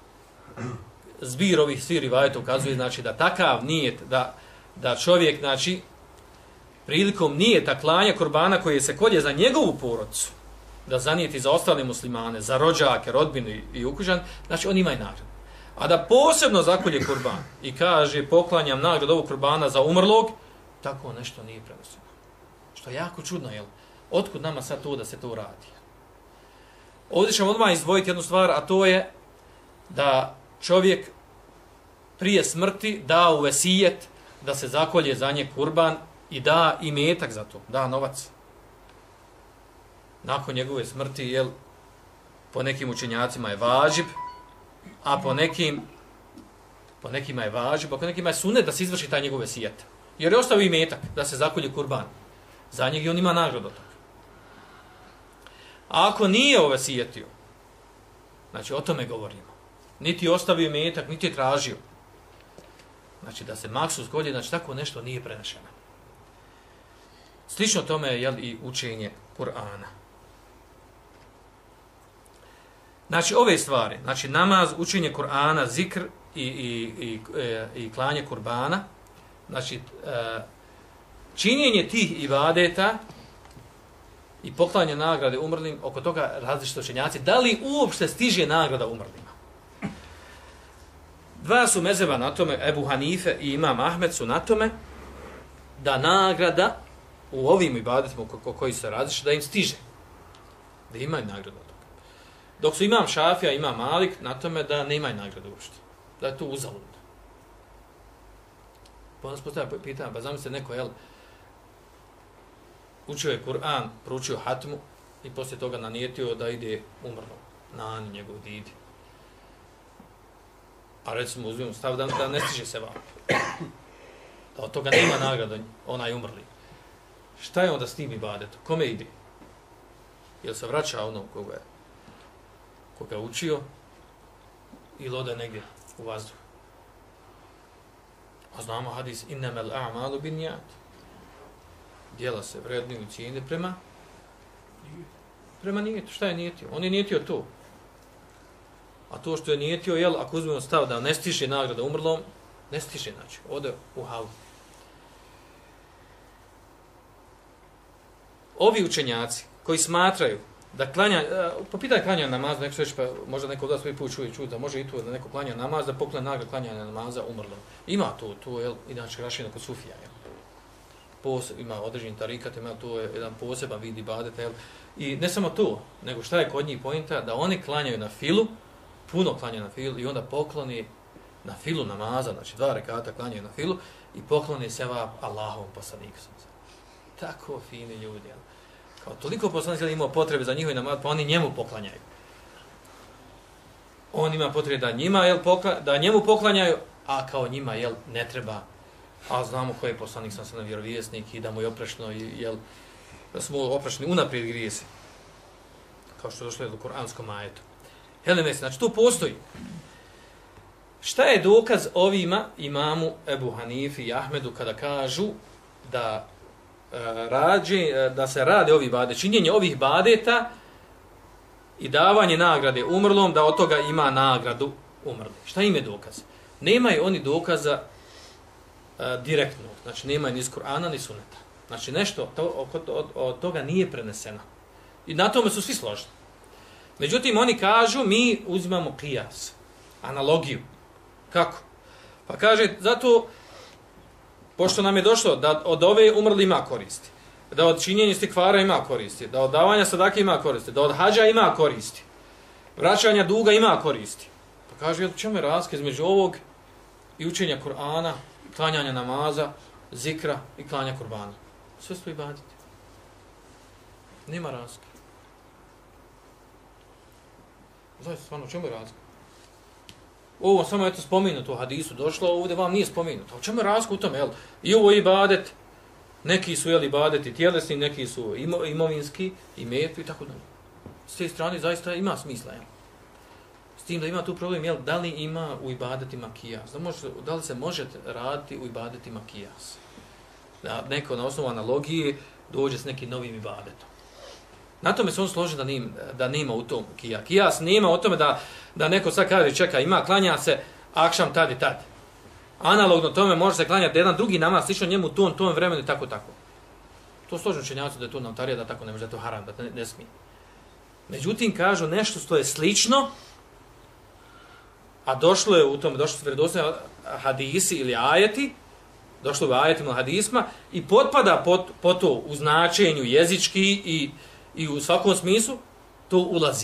zbir ovih svih rivajeta ukazuje znači da takav nijet, da čovjek znači prilikom nijeta klanja kurbana koji se kolje za njegovu porodcu, da zanijeti za ostale muslimane, za rođake, rodbinu i ukućan, znači on ima i nagradu. A da posebno zakolje kurban i kaže poklanjam nagradu ovog kurbana za umrlog, tako nešto nije prenoseno. Što je jako čudno, jel? Otkud nama sad to da se to radi? Ovdje ćemo odmah izdvojiti jednu stvar, a to je da čovjek prije smrti da u vesijet da se zakolje za nje kurban i da imetak za to, da novac. Nakon njegove smrti, po nekim učenjacima je važib, a po nekima je važib, a po nekima je sunet da se izvrši taj njegov vesijet. Jer je ostavio imetak da se zakolje kurban za njeg i on ima nagradu od toga. A ako nije ovesijetio, znači o tome govorimo, niti je ostavio imetak, niti je tražio, znači da se maksus kolje, znači tako nešto nije prenešeno. Slično tome je i učenje Kur'ana. Znači ove stvari, znači namaz, učenje Kur'ana, zikr i klanje kurbana, znači činjenje tih ibadeta i poklanje nagrade umrlim, oko toga različiti učenjaci, da li uopšte stiže nagrada umrlima. Dva su mezheba na tome, Ebu Hanife i Imam Ahmed su na tome, da nagrada u ovim ibadetima koji se različite, da im stiže. Da imaju nagradu od toga. Dok su Imam Šafija, Imam Malik na tome da ne imaju nagradu uopšte. Da je to uzalud. Pa onda se postavlja pitanje, pa zamislite neko, učio je Kur'an, proučio hatmu i poslije toga nanijetio da ide umrlo na Ani njegov didi. A recimo uzmimo stav da ne stiže se vam. Da od toga nema nagrada onaj umrli. Šta je onda s tim ibadetom? Kome ide? Jel se vraća onom koga je učio ili ode negdje u vazduh? A znamo hadis innemel a'malu binnijat. Djela se vrednuju i cijene prema nijetu. Šta je nijetio? On je nijetio to. A to što je nijetio, ako uzmemo stav da ne stiže nagrada umrlom, ne stiže, znači, ode u halu. Ovi učenjaci koji smatraju da klanja, po pitanju klanja namaza, neko reći, pa možda neko od vas prvi put čuje da može i to da neko klanja namaz, da poklanja nagradu klanjanja namaza umrlom. Ima to je inače rašireno kod sufija. Ima određeni tarikat, ima to je jedan poseban vid ibadeta. I ne samo to, nego šta je kod njih pointa, da oni klanjaju na filu, puno klanjaju na filu i onda pokloni na filu namaza, znači 2 rekata klanjaju na filu i pokloni sevap Allahovom poslaniku. Tako fini ljudi. Kao toliko poslanik imao potrebe za njihov namaz, pa oni njemu poklanjaju. On ima potrebe da njemu poklanjaju, a kao njima ne treba. A znamo koji je poslanik sam vjerovjesnik i da mu je oprešno, da smo oprešni unaprijed grijesi. Kao što je došlo u Kur'anskom ajetu. Znači tu postoji. Šta je dokaz ovima imamu Ebu Hanifi i Ahmedu kada kažu da se rade ovi ibadeti, činjenje ovih ibadeta i davanje nagrade umrlom, da od toga ima nagradu umrli. Šta im je dokaz? Nemaju oni dokaza direktno, znači nemaju ni iz Kur'ana ni Suneta. Znači nešto od toga nije preneseno. I na tome su svi složni. Međutim, oni kažu, mi uzimamo qiyas, analogiju. Kako? Pa kaže, zato, pošto nam je došlo da od ove umrli ima koristi, da od činjenja istikvara ima koristi, da od davanja sadake ima koristi, da od hađa ima koristi, vraćanja duga ima koristi. Pa kaže, čemu je razlika između ovog i učenja Kur'ana, klanjanja namaza, zikra i klanja kurbana? Sve su ibadeti. Nema razlike. Zaista, stvarno, čemu je razlika? Ovo samo je spomenuto u hadisu, došlo, ovdje vam nije spomenuto. O čemu je razlika u tome? I ovo je ibadet, neki su ibadeti tjelesni, neki su imovinski, i metvi i tako dalje. S te strane zaista ima smisla. S tim da ima tu problem, da li ima u ibadetima kijas? Da li se može raditi u ibadetima kijas? Da neko na osnovu analogije dođe s nekim novim ibadetom. Na tome se on složi da nema u tom kijas. Kijas nema o tome da neko sad kaže, čeka, klanja se akšam tad i tad. Analogno tome može se klanjati jedan drugi namaz, slično njemu u tom vremenu i tako. To složno učenjaci da je to notarija, da tako ne može, da je to haram, da ne smije. Međutim, kažu nešto što je slično, a došlo su vjerodostojni hadisi ili ajeti, došlo u ajetima ili hadisma, i potpada po to u značenju jezički i u svakom smislu, to ulazi.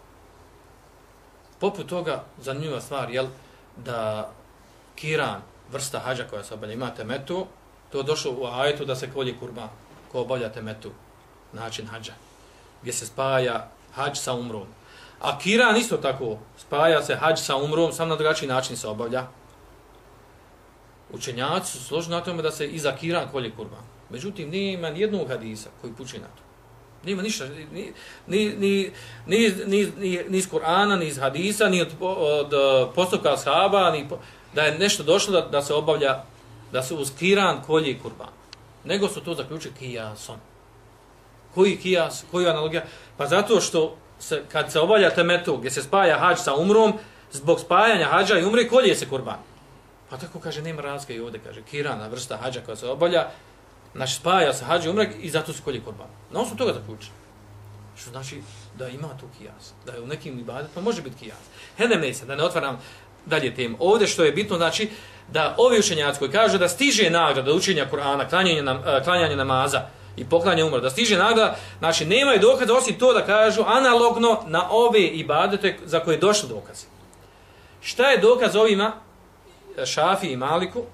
Poput toga, zanimljiva stvar, da kiran, vrsta hađa koja se obavlja, imate metu, to je došlo u ajetu da se kolje kurban, ko obavljate metu, način hađa, gdje se spaja hađ sa umrom. A kiran isto tako, spaja se hađ sa umrom, sam na drugačiji način se obavlja. Učenjaci su složni na tome da se i za kiran kolje kurban. Međutim, nema nijednog hadisa koji puči na to. Nema ništa, ni iz Kur'ana, ni iz hadisa, ni od postupka ashaba, da je nešto došlo da se obavlja, da se uz kiran kolje kurban. Nego su to zaključili kijasom. Koji kijas, koja analogija? Pa zato što kad se obavlja temetu, gdje se spaja hađ sa umrom, zbog spajanja hađa i umre, kolje se kurban. Pa tako kaže, nema razlike i ovdje, kaže, kirana, vrsta hađa koja se obavlja, znači spaja se hađ i umre i zato se kolje kurban. Na osnovu toga zaključili. Što znači da ima tu kijas, da je u nekim ibadetima može biti kijas. Da ne otvaram dalje temu. Ovdje što je bitno, znači, da ovi učenjaci koji kažu da stiže nagrada učenja Kur'ana, klanjanje namaza i poklanje umra, da stiže nagrada, znači nemaju dokaza osim to da kažu analogno na ove ibadete za koje je došlo dokazi. Šta je dokaz ovima, Šafiji i Maliku,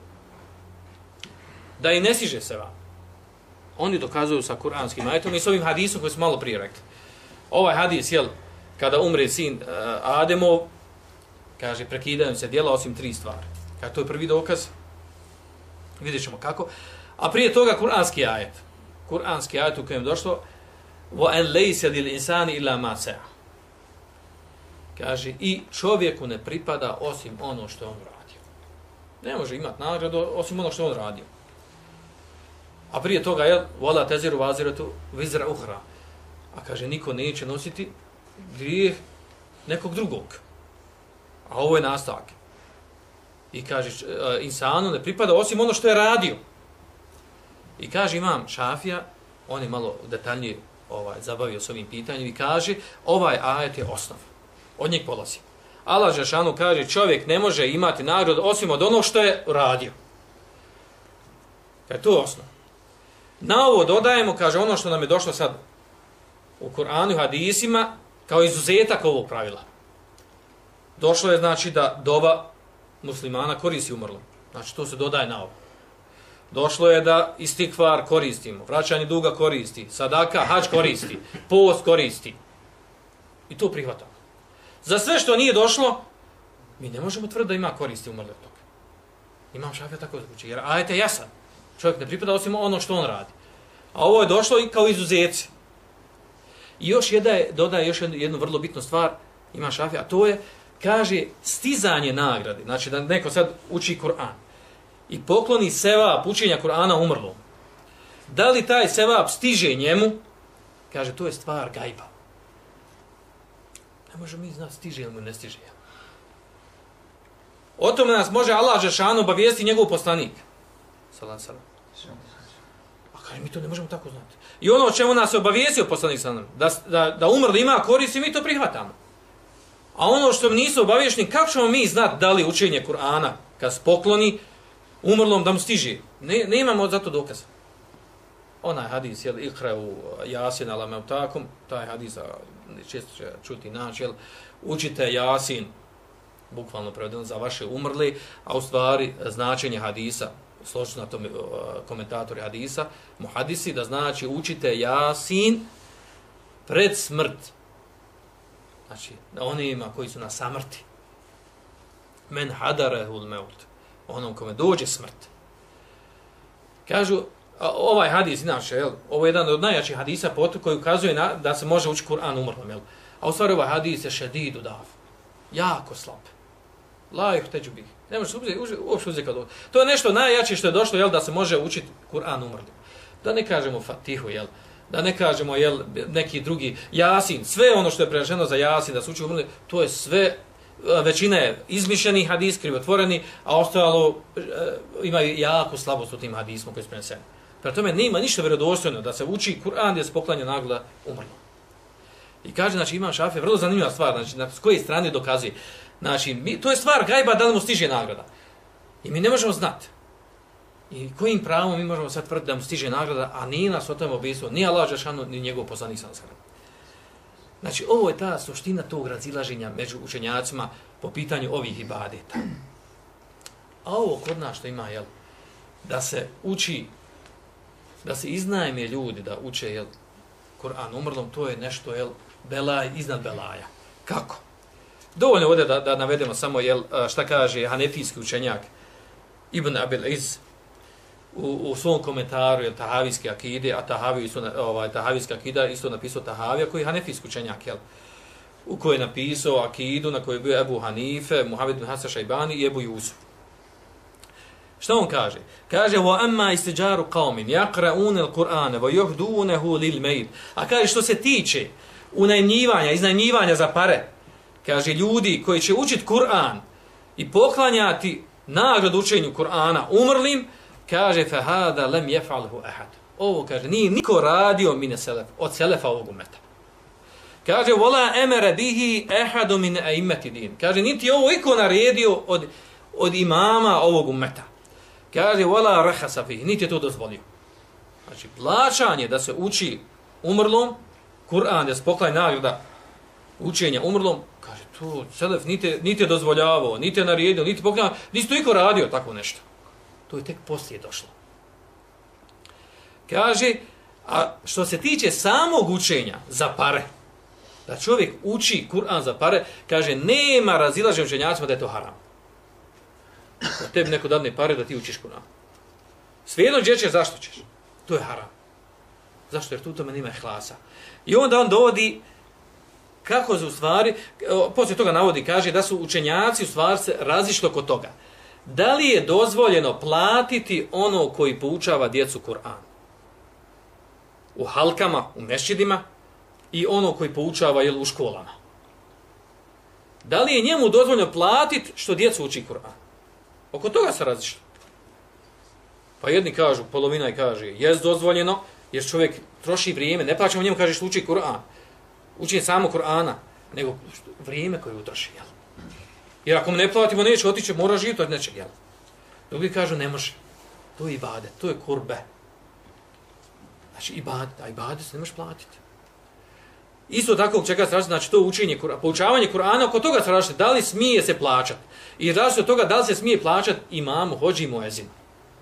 da i ne stiže seva? Oni dokazuju sa kuranskim ajetom i s ovim hadisom koji smo malo prije rekli. Ovaj hadis, jel, kada umre sin Ademov, kaže, prekidaju se djela osim 3 stvari. Kaže, to je prvi dokaz. Vidjet ćemo kako. A prije toga kuranski ajet. Kuranski ajet u kojem je došlo وَأَنْ لَيْسَ لِلْإِنسَانِ إِلَّا مَا سَعَ. Kaže, i čovjeku ne pripada osim ono što je on radio. Ne može imati nagradu osim ono što je on radio. A prije toga je vola teziru vaziretu vizra uhra. A kaže, niko neće nositi grijeh nekog drugog. A ovo je nastavak. I kaže, insanu ne pripada osim ono što je radio. I kaže imam Šafija, on je malo detaljnije zabavio s ovim pitanjem i kaže, ovaj ajet je osnov. Od njeg polazi. Allah Žešanu kaže, čovjek ne može imati nagradu osim od onog što je radio. Kaže, to je osnov. Na ovo dodajemo, kaže, ono što nam je došlo sad u Kur'anu i hadisima, kao izuzetak ovog pravila. Došlo je, znači, da dova muslimana koristi umrlom. Znači, to se dodaje na ovo. Došlo je da istikvar koristimo, vraćanje duga koristi, sadaka, hadž koristi, post koristi. I to prihvatamo. Za sve što nije došlo, mi ne možemo tvrditi da ima koristi umrli od toga. Imam Šafija tako zvuči, jer ajet je jasan. Čovjek ne pripada osim ono što on radi. A ovo je došlo i kao izuzeci. I još dodaje još jednu vrlo bitnu stvar, ima Šafija, a to je, kaže, stizanje nagrade. Znači da neko sad uči Kur'an i pokloni sevap učenja Kur'ana umrlom. Da li taj sevap stiže njemu? Kaže, to je stvar gajba. Ne možemo mi znati stiže ili mu ne stiže. O tome nas može Allah Žešanu obavijesti njegov poslanik. Salam salam. A kaže, mi to ne možemo tako znati. I ono o čemu nas je obavijestio poslanik salam, da umrli ima koristi, mi to prihvatamo. A ono što nisu obavješteni, kako ćemo mi znati da li učenje Kur'ana kad se pokloni umrlom da mu stiže? Ne imamo za to dokaza. Onaj hadis, jel, ikra u Jasin ala mevtakum, taj hadis, često će čuti naći, jel, učite Jasin, bukvalno prevedeno za vaše umrli, a u stvari značenje hadisa, složno na tome komentatori hadisa, muhadisi, da znači učite Jasin pred smrt. Znači, onima koji su na samrti. Men hadarehul meut. Onom kome dođe smrt. Kažu, ovaj hadis, inače, jel, ovo je jedan od najjačih hadisa koji ukazuje da se može učiti Kur'an umrlom. Jel? A u stvari ovaj hadis je šedidu dav. Jako slab. La yuhteđu bih. Ne možeš uopšte uzeti kao to je nešto najjače što je došlo, jel, da se može učiti Kur'an umrlom. Da ne kažemo Fatihu, jel? Da ne kažemo, jel, neki drugi, Jasin, sve ono što je prenašeno za Jasin, da se uči umrli, to je sve, većina je izmišljeni hadis, krivotvoreni, a ostalo imaju jako slabost u tim hadismom koji su preneseni. Prema tome, nema ništa vjerodostojno da se uči Kur'an gdje se poklanja nagrada umrlo. I kaže, znači, imam Šafija, vrlo zanimljiva stvar, znači, s koje strane dokazuje. Znači, to je stvar gajba da li mu stiže nagrada. I mi ne možemo znati. I kojim pravom mi možemo sad tvrditi da mu stiže nagrada, a nije nas o tome obisao, ni Allah Žešanu, ni njegov poslanik sallallahu alejhi ve sellem. Znači, ovo je ta suština tog razilaženja među učenjacima po pitanju ovih ibadeta. A ovo kod nas što ima, jel, da se uči, da se iznajme ljudi da uče, jel, Kur'an umrlom, to je nešto, jel, belaj iznad belaja. Kako? Dovoljno ovdje da navedemo samo, jel, šta kaže hanefijski učenjak Ibn Abil Iz u svom komentaru, jel, tahavijske akide, a tahavijska akida isto napisao Tahavija, koji je hanefijski učenjak, jel, u kojoj je napisao akidu na kojoj je bio Ebu Hanife, Muhammed bin Hasan Šajbani i Ebu Jusuf. Šta on kaže? Kaže, وَأَمَّا إِسْتِجَارُ قَوْمٍ يَقْرَؤُونَ الْقُرْآنَ وَيُهْدُونَهُ لِلْمَيْتِ. A kaže, što se tiče iznajmljivanja za pare, kaže, ljudi koji će učiti Kur'an i poklanjati nagradu učenju Kur'ana umrlim, kaže, فَهَذَا لَمْ يَفْعَلْهُ أَحَدٌ. Ovo, kaže, nije niko radio mine selef, od selefa ovog umeta. Kaže, vola emere bihi ehadu min aimati din. Kaže, niti ovo iko naredio od imama ovog ummeta. Kaže, vola rahasa fihi, niti je to dozvolio. Znači, plaćanje da se uči umrlom, Kur'an, da se poklanja nagrada učenja umrlom, kaže, to selef niti je dozvoljavao, niti je naredio, niti poklanja, niti to iko radio tako nešto. To je tek poslije došlo. Kaže, a što se tiče samog učenja za pare, da čovjek uči Kur'an za pare, kaže, nema razilaženja učenjacima da je to haram. Da tebi neko dadne pare da ti učiš Kur'an. Svejedno gdje ćeš, zašto ćeš? To je haram. Zašto? Jer tu tome nima ihlasa. I onda on dovodi kako se u stvari, poslije toga navodi, kaže da su učenjaci u stvari se razišli kod toga. Da li je dozvoljeno platiti ono koji poučava djecu Kur'an? U halkama, u mešćidima i ono koji poučava u školama. Da li je njemu dozvoljeno platiti što djecu uči Kur'an? Oko toga se razišli. Pa jedni kažu, polovina i kaže, jest dozvoljeno, jer čovjek troši vrijeme, ne plaćamo njemu, kaže što uči Kur'an. Uči samo Kur'ana, nego vrijeme koje utroši, jel? Jer ako mu ne platimo, neće otići, mora živjeti od nečeg, jel? Drugi kažu, ne može. To je ibadet, to je kurbe. Znači, ibadet se ne može platiti. Isto tako, čega se različite, znači to učenje, poučavanje Kur'ana, oko toga se različite, da li smije se plaćati. I različite od toga, da li se smije plaćati imamu, hođi i muezinu.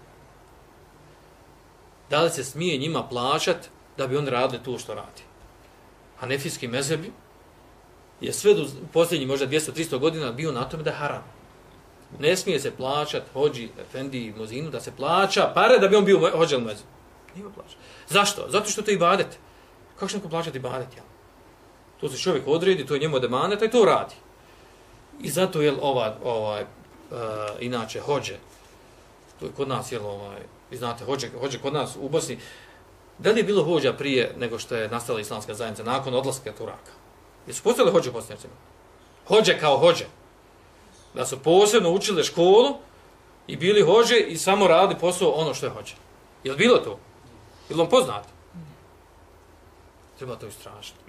Da li se smije njima plaćati da bi oni radili to što radi. Hanefijski mezheb je sve do posljednjih možda 200-300 godina bio na tome da je haram. Ne smije se plaćati hođi, efendi i mozinu, da se plaća pare da bi on bio hođel mezheb. Nije plaća. Zašto? Zato što to je ibadet. Kako će neko plaćati ibadet? Ja? To se čovjek odredi, to je njemu demanet, i to radi. I zato je inače hođe, to je kod nas, vi znate, hođe kod nas u Bosni, da li je bilo hođa prije nego što je nastala islamska zajednica, nakon odlaska Turaka? Jesu postojali hođe u Bosni? Hođe kao hođe. Da su posebno učile školu i bili hođe i samo radi posao ono što je hođe. Je li bilo to? Je li vam poznato? Treba to istražiti.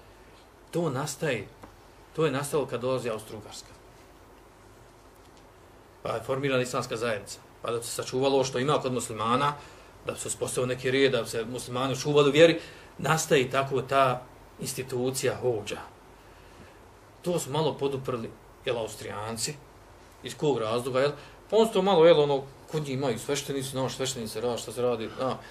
To je nastalo kad dolazi Austro-Ugarska. Pa je formirana islamska zajednica. Pa da se sačuvalo što ima kod muslimana, da se uspostavio neki red, da se muslimani čuvali u vjeri, nastaje tako ta institucija hođa. To su malo poduprli, Austrijanci, iz kog razloga, pa on su to malo, kod njih imaju sveštenici, sveštenici radi, šta se radi,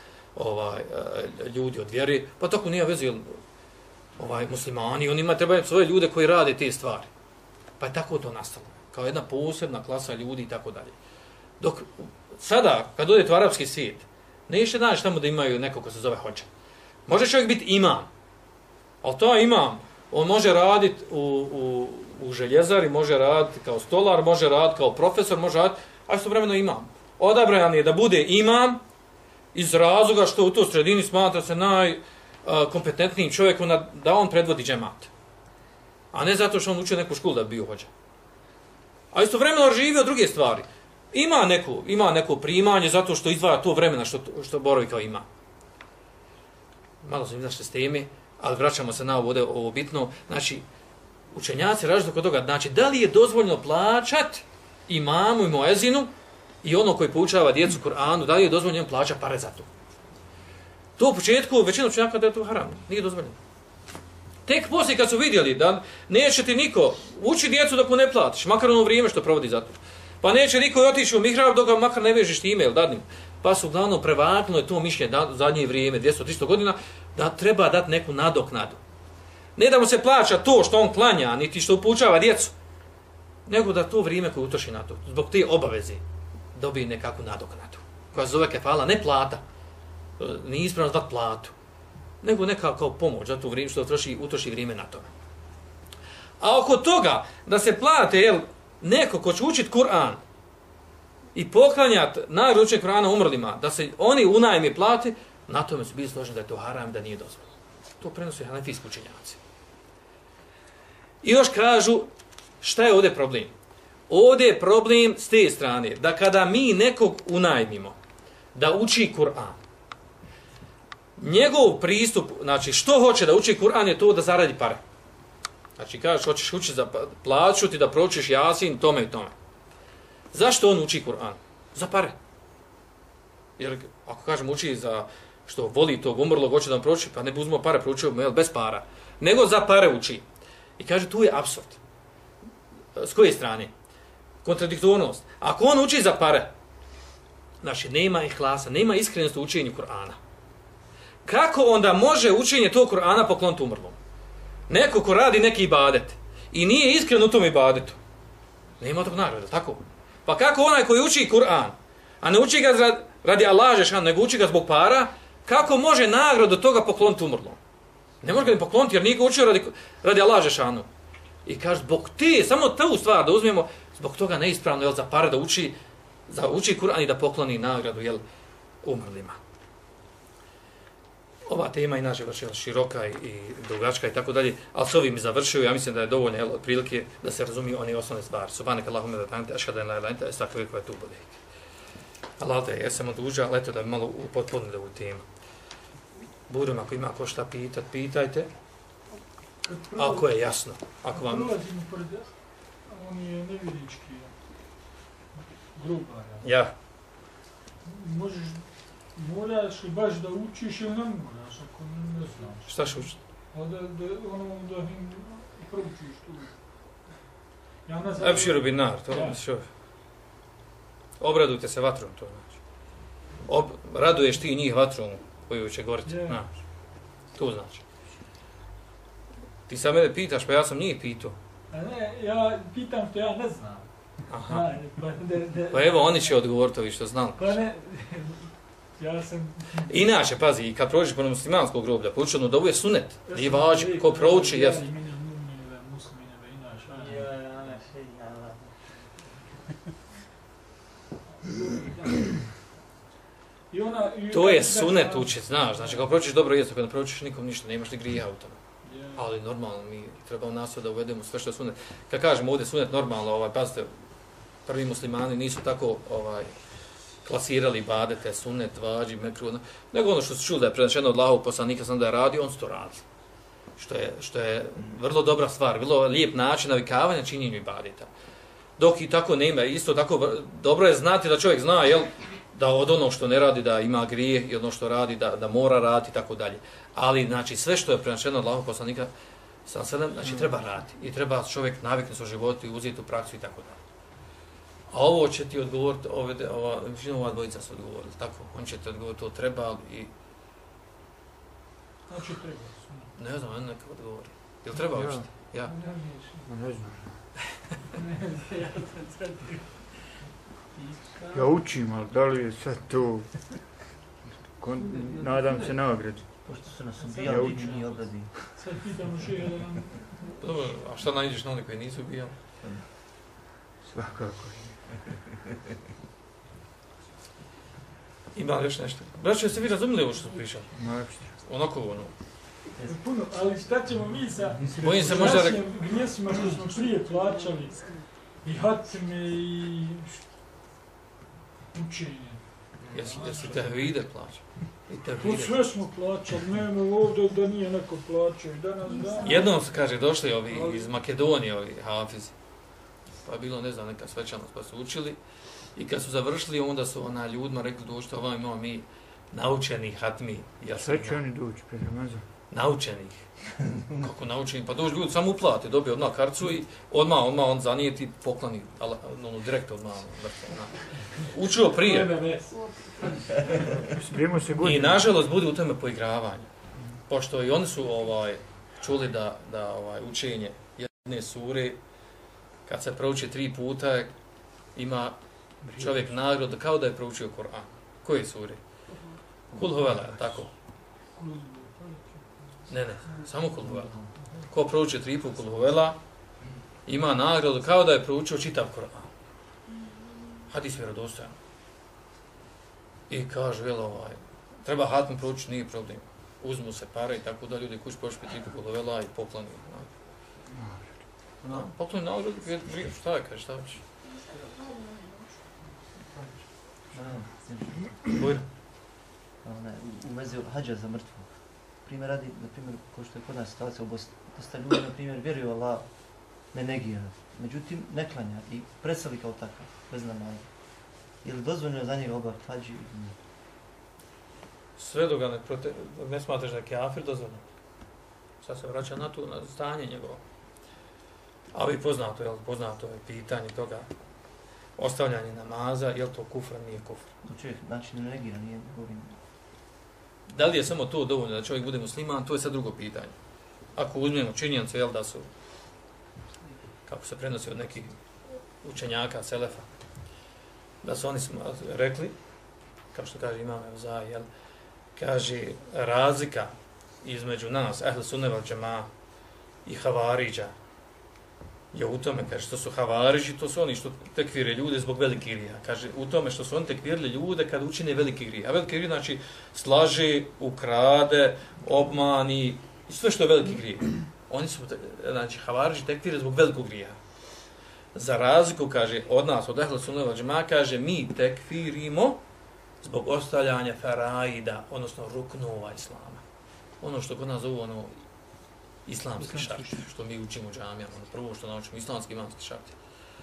ljudi od vjeri, pa tako nije veze, muslimani, oni trebaju svoje ljude koji rade te stvari. Pa je tako to nastalo, kao jedna posebna klasa ljudi i tako dalje. Dok sada, kad odete u arapski svijet, neće naći tamo da imaju neko ko se zove hođa. Može čovjek biti imam, ali to imam, on može raditi u željezari, može raditi kao stolar, može raditi kao profesor, može raditi, a istovremeno imam. Odabran je da bude imam iz razloga što u toj sredini smatra se najkompetentnijim čovjekom da on predvodi džemat. A ne zato što on učio neku školu da bi bio hođa. A istovremeno živi od druge stvari. Ima neko primanje zato što izdvaja to vremena što boravi kao ima. Malo sam izašli s teme, ali vraćamo se na ovo bitno. Znači, učenjaci različito kod toga. Znači, da li je dozvoljeno plaćati imamu i muezinu i ono koji poučava djecu Kur'anu, da li je dozvoljeno plaća pare za to? To u početku većina učenjaka da je to haram. Nije dozvoljeno. Tek poslije kad su vidjeli da neće ti niko uči djecu dok mu ne platiš, makar ono vrijeme što provodi za to. Pa neće niko otići u mihrab dok ga makar ne vežeš time ili dadnim. Pa su uglavnom prevagnulo to mišljenje u zadnje vrijeme, 200-300 godina, da treba dati neku nadoknadu. Ne da mu se plaća to što on klanja, niti što poučava djecu, nego da to vrijeme koje utroši na to, zbog te obaveze, dobije nekakvu nadoknadu. Koja se zove kefala, ne plata, nije ispravno dati platu, nego neka kao pomoć za to vrijeme što utroši vrijeme na tome. A oko toga da se plate, neko ko će učiti Kur'an i poklanjati nagradu Kur'ana umrlima, da se oni unajmi plati, na tome su bili složeni da je to haram, da nije dozvoljeno. To prenosi hanefijski učenjaci. I još kažu, šta je ovdje problem? Ovdje je problem s te strane, da kada mi nekog unajmimo da uči Kur'an, njegov pristup, znači što hoće da uči Kur'an je to da zaradi pare. Znači kažeš hoćeš učiti za plaću ti da proučiš Jasin tome i tome. Zašto on uči Kur'an? Za pare. Jer ako kažem uči za što voli tog umrlog, hoće da vam prouči, pa ne bi uzmao pare, proučio bez para. Nego za pare uči. I kaže tu je apsurd. S koje strane? Kontradiktornost. Ako on uči za pare, znači nema ihlasa, nema iskrenosti u učenju Kur'ana. Kako onda može učenje tog Kur'ana pokloniti umrlom? Neko ko radi neki ibadet i nije iskren u tom ibadetu, nema tog nagrada, tako? Pa kako onaj koji uči Kur'an, a ne uči ga radi Allaha dželešanu, nego uči ga zbog para, kako može nagradu toga pokloniti umrlom? Ne može ga ni pokloniti jer nije ga učio radi Allaha dželešanu. I kaže, zbog te, samo tu stvar da uzmemo, zbog toga neispravno, jel, za pare da uči Kur'an i da pokloni nagradu, jel, umrlima. Ova tema inače je široka i dugačka i tako dalje, ali s ovim završio, ja mislim da je dovoljno, jel, prilike da se razumiju one osnovne stvari. Subhanak Allahumma wa bihamdika, ashhadu an la ilaha illa anta, astaghfiruka wa atubu ilayk. Allah te, jesam oduža, ali eto da bi malo upotpunili ovu temu. Budem, ako ima ko šta pitajte. Ako je jasno. Ako vam... Prolazimo pored, on je nevjerički, grubar. Ja. Moraš li baš da učiš ili ne moraš, ako ne znaš? Šta će učiti? Da im proučiš tu. Ja ne znam... Ebširu bin nar, to je što. Obradujte se vatrom, to znači. Raduješ ti njih vatrom koju će goriti, znaš. To znači. Ti sad mene pitaš, pa ja sam njih pitao. A ne, ja pitam što ja ne znam. Aha. Pa evo, oni će odgovoriti ovi što znam. Pa ne, ja sam... Inače, pazi, i kad prođeš po muslimanskog groblja, poučeno da ovo je sunet. Nije vađi, ko prouči, jesu. To je sunet učit, znaš. Znači, kao proučiš dobro jesu, kada ne proučiš nikom ništa, nemaš ni grija u tome. Ali normalno, mi trebamo nas da uvedemo sve što je sunet. Kad kažemo ovdje sunet normalno, pazite, prvi muslimani nisu tako klasirali ibadete, sunet, vađi, mekruh, nego ono što su čuli da je prenačeno od Allahovog poslanika, sam da je radio, on su to radili. Što je vrlo dobra stvar, vrlo lijep način navikavanja činjenju ibadeta. Dok i tako nema, isto tako dobro je znati da čovjek zna, jel, da od onog što ne radi da ima grije i ono što radi da mora raditi i tako dalje. Ali znači sve što je prenačeno od Allahovog poslanika, znači treba raditi i treba čovjek navikne svoj život i uzeti u praksu i tako dalje. A ovo će ti odgovoriti, ova dvojica su odgovorili, tako, on će ti odgovoriti, to treba i... Znači treba. Ne znam, on neka odgovori. Jel treba učiti? Ja. Ne znam. Ja učim, ali da li je sad to... Nadam se nagradi. Pošto su nas ubijali, nije obradi. Sad pitamo še da nam... Dobro, a šta nađeš na oni koji nisu ubijali? Svakako. Ima li još nešto? Braćo, jeste vi razumili ovo što su pričali? Onako ono. Puno, ali šta ćemo mi sa Bojim se možda našim gnijesima što smo prije plaćali i hatime i učenje. Jesi tehvide plaćali? To sve smo plaćali, nema ovdje da nije neko plaćao i danas da... Jednom se kaže, došli ovi iz Makedonije, ovi hafizi. Pa je bilo, ne znam, neka svečanost, pa su učili. I kad su završili, onda su ljudima rekli, došli, ovamo imamo mi naučenih hatmi. Sve će oni doći pred Ramazan? Naučenih. Kako naučenih? Pa dođu ljudi, samo uplate, dobije odmah karcu i odmah on zanijeti poklani, direkt odmah. Učio prije. I nažalost bude u tome poigravanje. Pošto i oni su čuli da učenje jedne sure, kad se prouči 3 puta, ima čovjek nagradu kao da je proučio Kur'an. Koje sure? Kul huvela, tako? Ne, samo Kul huvela. Ko prouči 3 puta Kul huvela, ima nagradu kao da je proučio čitav Kur'an. Hadis vjerodostojan. I kažu, treba hatmu proučiti, nije problem. Uzmu se pare i tako da ljudi kući prouči 3 puta Kul huvela i pokloni. Pokloni nagradu, šta je, kaže, šta hoće? U vezi hađa za mrtvog. primjer radi, na primjer, kao što je kod nas situacija u Bosni, dosta ljudi, na primjer, vjeruju u Allah, ne negira, međutim, ne klanja i preseli kao takav, bez namaza. Je li dozvoljeno za njega obaviti hađi ili nije? Sve dok ga ne smatraš da je kafir, dozvoljeno. Sad se vraća na to, na stanje njegovo. Ali poznato je pitanje toga ostavljanje namaza, je li to kufr, nije kufr. Čovjek, znači ne negira, nije govorim. Da li je samo to dovoljno da čovjek bude musliman, to je sad drugo pitanje. Ako uzmemo činjenicu, jel da su, kako se prenosi od nekih učenjaka, selefa, da su oni rekli, kao što kaže Imam Evzaj, jel, kaže razlika između nas, Ehl Sunne vel Džemaa i Havariđa, je u tome, kaže, što su Havariđi, to su oni što tekvire ljude zbog velikih grija. Kaže, u tome što su oni tekvirili ljude kad učine veliki grije. A veliki grije znači slaže, ukrade, obmani i sve što je veliki grije. Oni su, znači, Havariđi tekvire zbog velikog grija. Za razliku, kaže, od nas, od Ehl Sunne vel Džemaa, kaže, mi tekfirimo zbog ostavljanja faraida, odnosno ruknova islama. Ono što kod nas zovu, ono, islamski šart, što mi učimo u džamijama, ono prvo što naučimo, islamski imanski šart.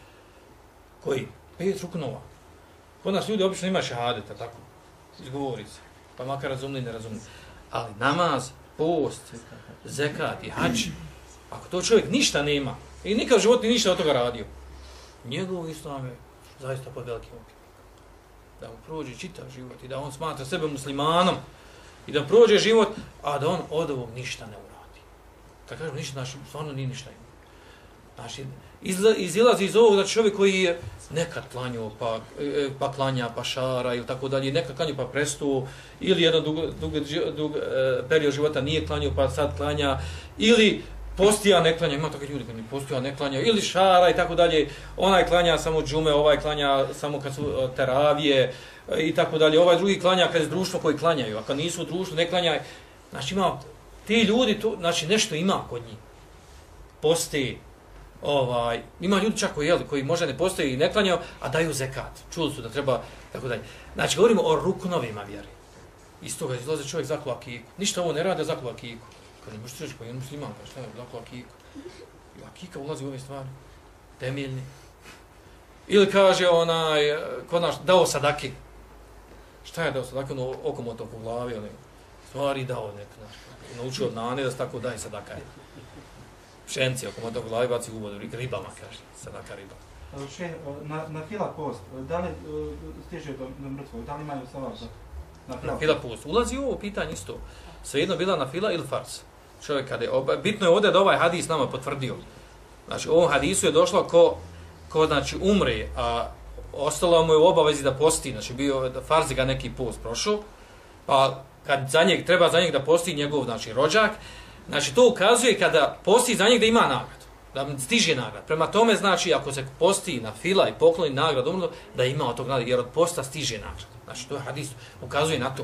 Koji? 5 ruknova. Kod nas ljudi obično ima šehadeta, tako, izgovori se, pa makar razumni i nerazumni. Ali namaz, post, zekat i hadž, ako to čovjek ništa nema, i nikad u životu ništa od toga radio, njegov islam je zaista pod velikim upitnikom. Da mu prođe čitav život i da on smatra sebe muslimanom i da prođe život, a da on od ovog ništa ne uradi. Kad kažem ništa, znači, stvarno nije ništa ima. Znači, izilazi iz ovog da čovjek koji je nekad klanjao, pa klanja, pa šara ili tako dalje, nekad klanjao pa prestuo, ili jedan dug period života nije klanjao pa sad klanja, ili postija ne klanja, ima takvi ljudi koji postija ne klanja, ili šara i tako dalje, onaj klanja samo džume, ovaj klanja samo kad su teravije i tako dalje, ovaj drugi klanja kad je društvo koji klanjaju, a kad nisu u društvu ne klanjaju. Znači ima ti ljudi, tu, znači nešto ima kod njih. Posti, ima ljudi čak koji možda ne postoji i ne klanjaju, a daju zekat. Čuli su da treba, tako dalje. Znači govorimo o ruknovima vjeri. Iz toga izlaze čovjek zaklo akiku. Ništa ovo ne rade zaklo akiku. Kad ne možeš reći koji je musliman, pa šta je zaklo akiku. I akika ulazi u ove stvari. Temeljni. Ili kaže kod naš, dao sadaki. Šta je dao sadaki? Ono okomoto po glavi, stvari dao nek, naučio od nane da se tako daje sadaka. Pšenci, okomoto po glavi baci u vodu, ribama kaže, sadaka riba. Na fila post, da li stiže do mrtvog, da li imaju salav na fila post? Ulazi u ovo pitanje isto. Svejedno bila na fila ili fars. Čovjek kada je, bitno je ovdje da ovaj hadis nama potvrdio. Znači, u ovom hadisu je došlo ko znači, umre, a ostalo mu je u obavezi da posti, znači bio da farzi ga neki post prošao, pa kad treba za njeg da posti njegov znači, rođak, znači to ukazuje kada posti za njeg da ima nagradu, da stiže nagrad. Prema tome znači ako se posti na fila i pokloni nagradu umrlo, da ima od tog nagrada, jer od posta stiže nagrad. Znači to je hadis, ukazuje na to.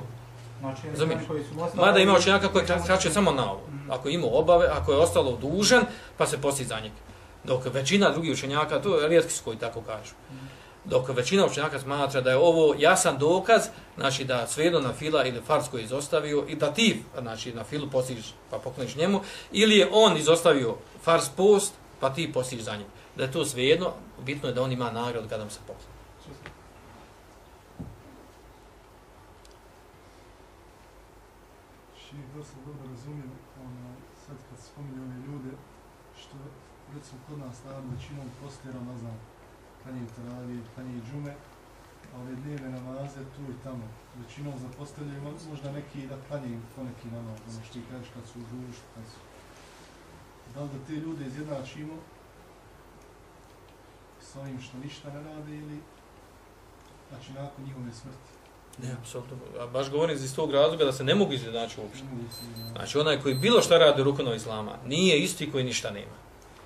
Mada ima učenjaka koji kraće samo na ovo. Ako ima obave, ako je ostalo dužan, pa se posti za njeg. Dok većina drugih učenjaka, to je rijetki su koji tako kažu. Dok većina učenjaka smatra da je ovo jasan dokaz, znači da svejedno na fila ili fars koji je izostavio i da ti znači, na filu postiš pa pokloniš njemu, ili je on izostavio fars post pa ti postiš za njim. Da je to svejedno, bitno je da on ima nagradu kada mu se pokloni. Da sam dobro razumijem, sad kad spominje one ljude, što recimo kod nas naravno većinom posti Ramazan, klanjaju teravije, klanjaju džume, a ove dnevne namaze tu i tamo. Većinom zapostavljaju možda neki da klanjaju poneki namaz, ono što ti kažeš kad su u društvu, kad su. Da li da te ljude izjednačimo s ovim što ništa ne rade ili znači nakon njihove smrti? Ne, apsolutno. A baš govorim iz tog razloga da se ne mogu izjednačiti uopšte. Znači onaj koji bilo šta radi u rukama islama, nije isti koji ništa nema.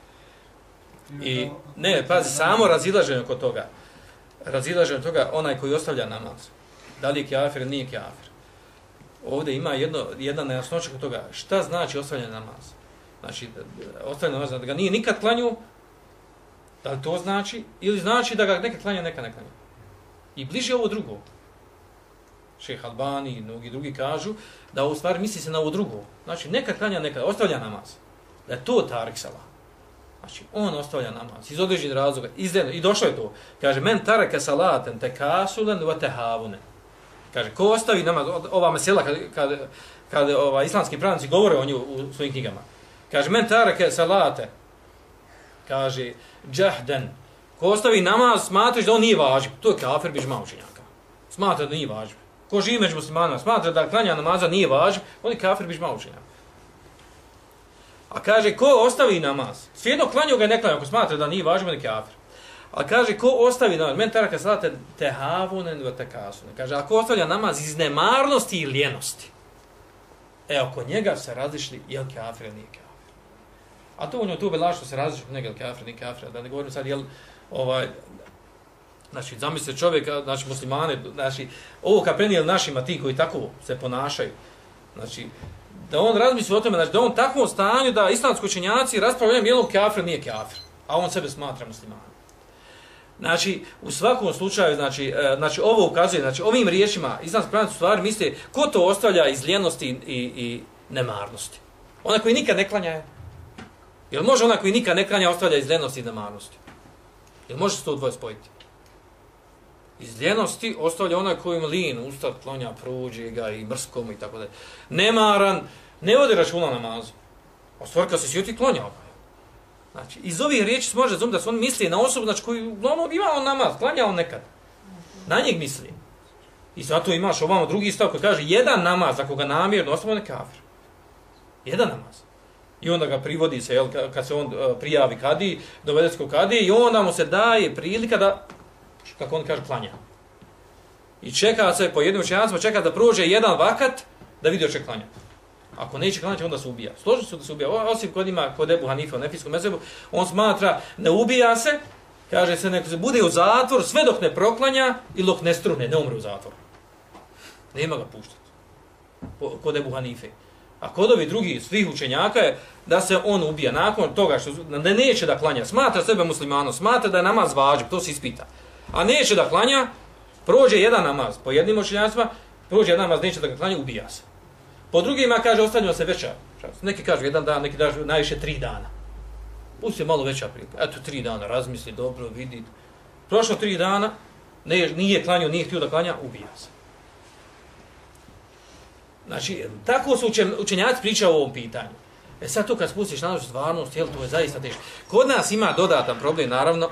I ne, pazi, samo razilaženje kod toga. Razilaženje toga onaj koji ostavlja namaz. Da li je kafir ili nije kafir. Ovdje ima jedna nejasnoća kod toga. Šta znači ostavljanje namaz? Znači, ostavljanje namaz da ga nije nikad klanju, da li to znači? Ili znači da ga nekad klanja, nekad ne klanja. I bliže ovo drugo. Šejh Albani i mnogi drugi kažu da u stvari misli se na ovo drugo. Znači nekad klanja, nekad ostavlja namaz. Da je to tarik salah. Znači on ostavlja namaz iz određenih razloga. I došlo je to. Kaže men taraka salaten tekasulen wa tehavunen. Kaže ko ostavi namaz, ova mesela kad islamski pravnici govore o nju u svojim knjigama. Kaže men taraka salate. Kaže džahden. Ko ostavi namaz smatraš da on nije važib. To je kafir bižma učenjaka. Smatra da nije važib. Ko živi među muslimanima smatra da klanja namaza nije važib, on je kafir bižma učenjaka. A kaže, ko ostavi namaz, svijedno klanju ga ne klanju, ako smatra da nije važno, on je kafir. A kaže, ko ostavi namaz, men taraka salate tehavunen wa tekasunen. Kaže, ako ostavlja namaz iz nemarnosti i lijenosti, oko njega se različili, je li kafir ili nije kafir. A to u njoj tu belašto se različili, njega je li kafir, nije kafir, da ne govorim sad, jel, znači, zamisli čovjeka, znači, muslimane, znači, ovo kad prenijeli našima ti koji tako se ponašaju, znači, da on razmisli o tome, znači da on u takvom stanju da islamski učenjaci raspravljaju je li on kafir, nije kafir, a on sebe smatra muslimanom. Znači, u svakom slučaju, znači ovo ukazuje, znači ovim riječima islamski pravnici u stvari misle ko to ostavlja iz lijenosti i nemarnosti. Onaj koji nikad ne klanja je. Jel može onaj koji nikad ne klanja ostavlja iz lijenosti i nemarnosti? Jel može se to dvoje spojiti? Iz ljenosti ostavlja onaj koji im lin, ustav, klanja, prođe ga i mrskomu i tako dalje. Nemaran, ne vodi računa namazu. A stvar kad se sjuti, klanja ga. Znači, iz ovih riječi se može razumjeti da se on misli na osobu, znači koji uglavnom ima on namaz, klanja on nekad. Na njeg misli. I zato imaš ovamo drugi stav koji kaže jedan namaz, ako ga namjerno ostavlja, on je kafir. Jedan namaz. I onda ga privodi se, jel, kad se on prijavi kadiji, dovede se kod kadiji i onda mu se daje prilika da, kako on kaže, klanja. I čeka se, po jednim učenjacima, čeka da prođe jedan vakat da vidi hoće klanjati. Ako neće klanjati, onda se ubija. Složi se da se ubija. Osim kod Ebu Hanife u nefijskom mezhebu, on smatra, ne ubija se, kaže se, neko se bude u zatvor sve dok ne proklanja ili dok ne strune, ne umre u zatvoru. Nema ga puštati. Kod Ebu Hanife. A kod ovih drugih svih učenjaka je da se on ubija nakon toga što ne neće da klanja. Smatra sebe muslimanom, smatra da je namaz važib, to se ispita. A neće da klanja, prođe jedan namaz. Po jednim učenjacima, prođe jedan namaz, neće da ga klanja, ubija se. Po drugima kaže, ostavljamo se veća. Neki kažu jedan dan, neki kažu najviše 3 dana. Pusti malo veća priprema. Eto 3 dana, razmisli, dobro, vidi. Prošlo 3 dana, nije klanjao, nije htio da klanja, ubija se. Znači, tako su učenjaci pričaju o ovom pitanju. Sad to kad spustiš na našu stvarnost, jel, to je zaista teško. Kod nas ima dodatan problem, naravno.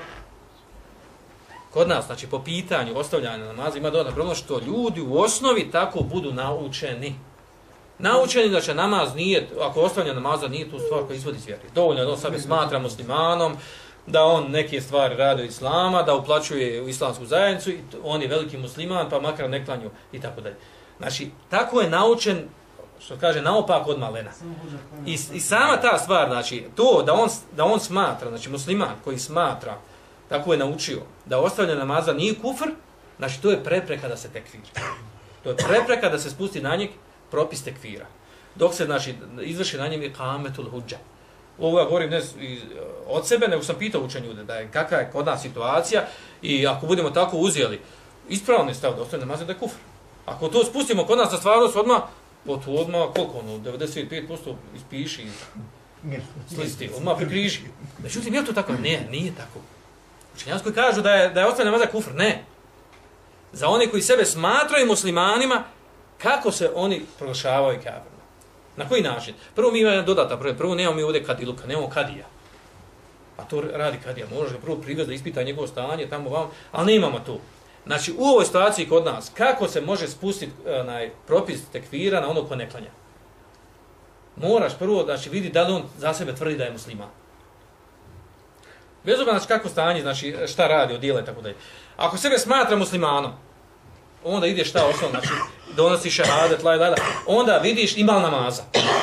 Kod nas, znači, po pitanju ostavljanja namaza ima dodatan problem što ljudi u osnovi tako budu naučeni. Naučeni da će namaz nije, ako ostavljanje namaza nije tu stvar koja izvodi iz vjere. Dovoljno je da on sebe smatra muslimanom, da on neke stvari radi od islama, da uplaćuje u islamsku zajednicu, i on je veliki musliman, pa makar ne klanju i tako dalje. Znači, tako je naučen, što kaže, naopak od malena. I sama ta stvar, znači, to da on smatra, znači musliman koji smatra, tako je naučio, da ostavljanje namaza nije kufr, znači to je prepreka da se tekfiri. To je prepreka da se spusti na njeg propis tekfira. Dok se, znači, izvrši na njem ikametul hudža. Ovo ja govorim ne od sebe, nego sam pitao učenje ljude da je kakva je kod nas situacija i ako budemo tako uzeli ispravno stav da ostavljanje namaza da je kufr. Ako to spustimo kod nas na stvarnost odmah, koliko ono, 95% ispiši iz listi, odmah prikriži. Međutim, je to tako? Ne, nije tako. Učenjaci koji kažu da je ostavljanje namaza kufr, ne. Za one koji sebe smatraju muslimanima, kako se oni proglašavaju kafirima? Na koji način? Prvo mi imamo dodatan problem. Prvo nemamo mi ovdje kadiluka, nemamo kadija. A to radi kadija. Može ga prvo privesti da ispita njegovo stanje, tamo vam, ali ne imamo to. Znači, u ovoj situaciji kod nas, kako se može spustiti propis tekfira na ono ko ne klanja? Moraš prvo, znači, vidi da li on za sebe tvrdi da je musliman. Bez obzira, znači, kako stanje, znači, šta radi, odijela i tako dalje. Ako sebe smatra muslimanom, onda ideš šta osnovno, znači, donosi šehadet, onda vidiš ima li namaza.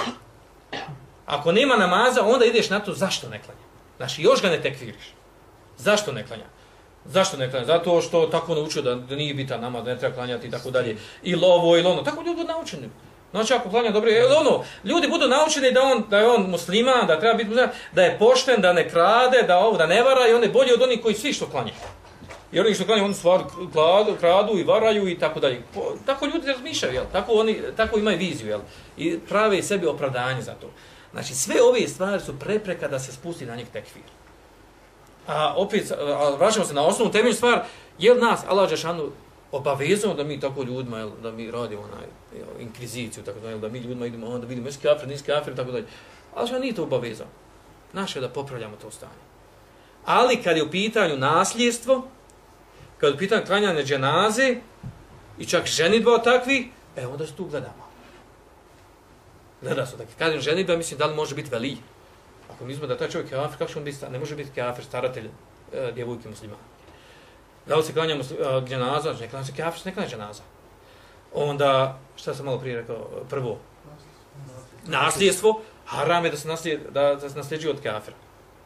Ako nema namaza, onda ideš na to zašto ne klanja. Znači, još ga ne tekfiriš. Zašto ne klanja? Zašto ne klanja? Zato što tako naučio da nije bitan namaz, da ne treba klanjati i tako dalje. Ili ovo, ili ono. Tako ljudi budu naučeni. Znači, ako klanja dobro, ljudi budu naučeni da je on musliman, da treba biti musliman, da je pošten, da ne krade, da ne vara i on je bolji od onih koji svi što klanja. I oni što klanjaju, oni stvar kradu i varaju i tako dalje. Tako ljudi razmišljaju, jel? Tako imaju viziju, jel? I prave sebi opravdanje za to. Znači, sve ove stvari su prepreka da se spusti na njih tekfir. A opet, vraćamo se na osnovnu temeljnu stvar, je li nas Allah dželešanu obavezano da mi tako ljudima, jel, da mi radimo inkviziciju, tako da mi ljudima idemo onda vidimo iski kafir, niski kafir, tako dalje. Ali što nije to obavezano. Naše je da popravljamo to stanje. Ali kad je u pitanju nasljedstvo, kad je u pitanju klanjanje dženaze i čak ženidba od takvi, onda se tu gledamo. Gleda se takvi. Kažem ženidba, mislim da li može biti velij. Ako mislimo da taj čovjek je kafir, kako će on biti, ne može biti kafir, staratelj djevojke muslimana. Da li se klanja dženaza, ne klanja se kafir, ne klanja dženaza. Onda, šta sam malo prije rekao, prvo, nasljedstvo, haram je da se nasljeđuje od kafira.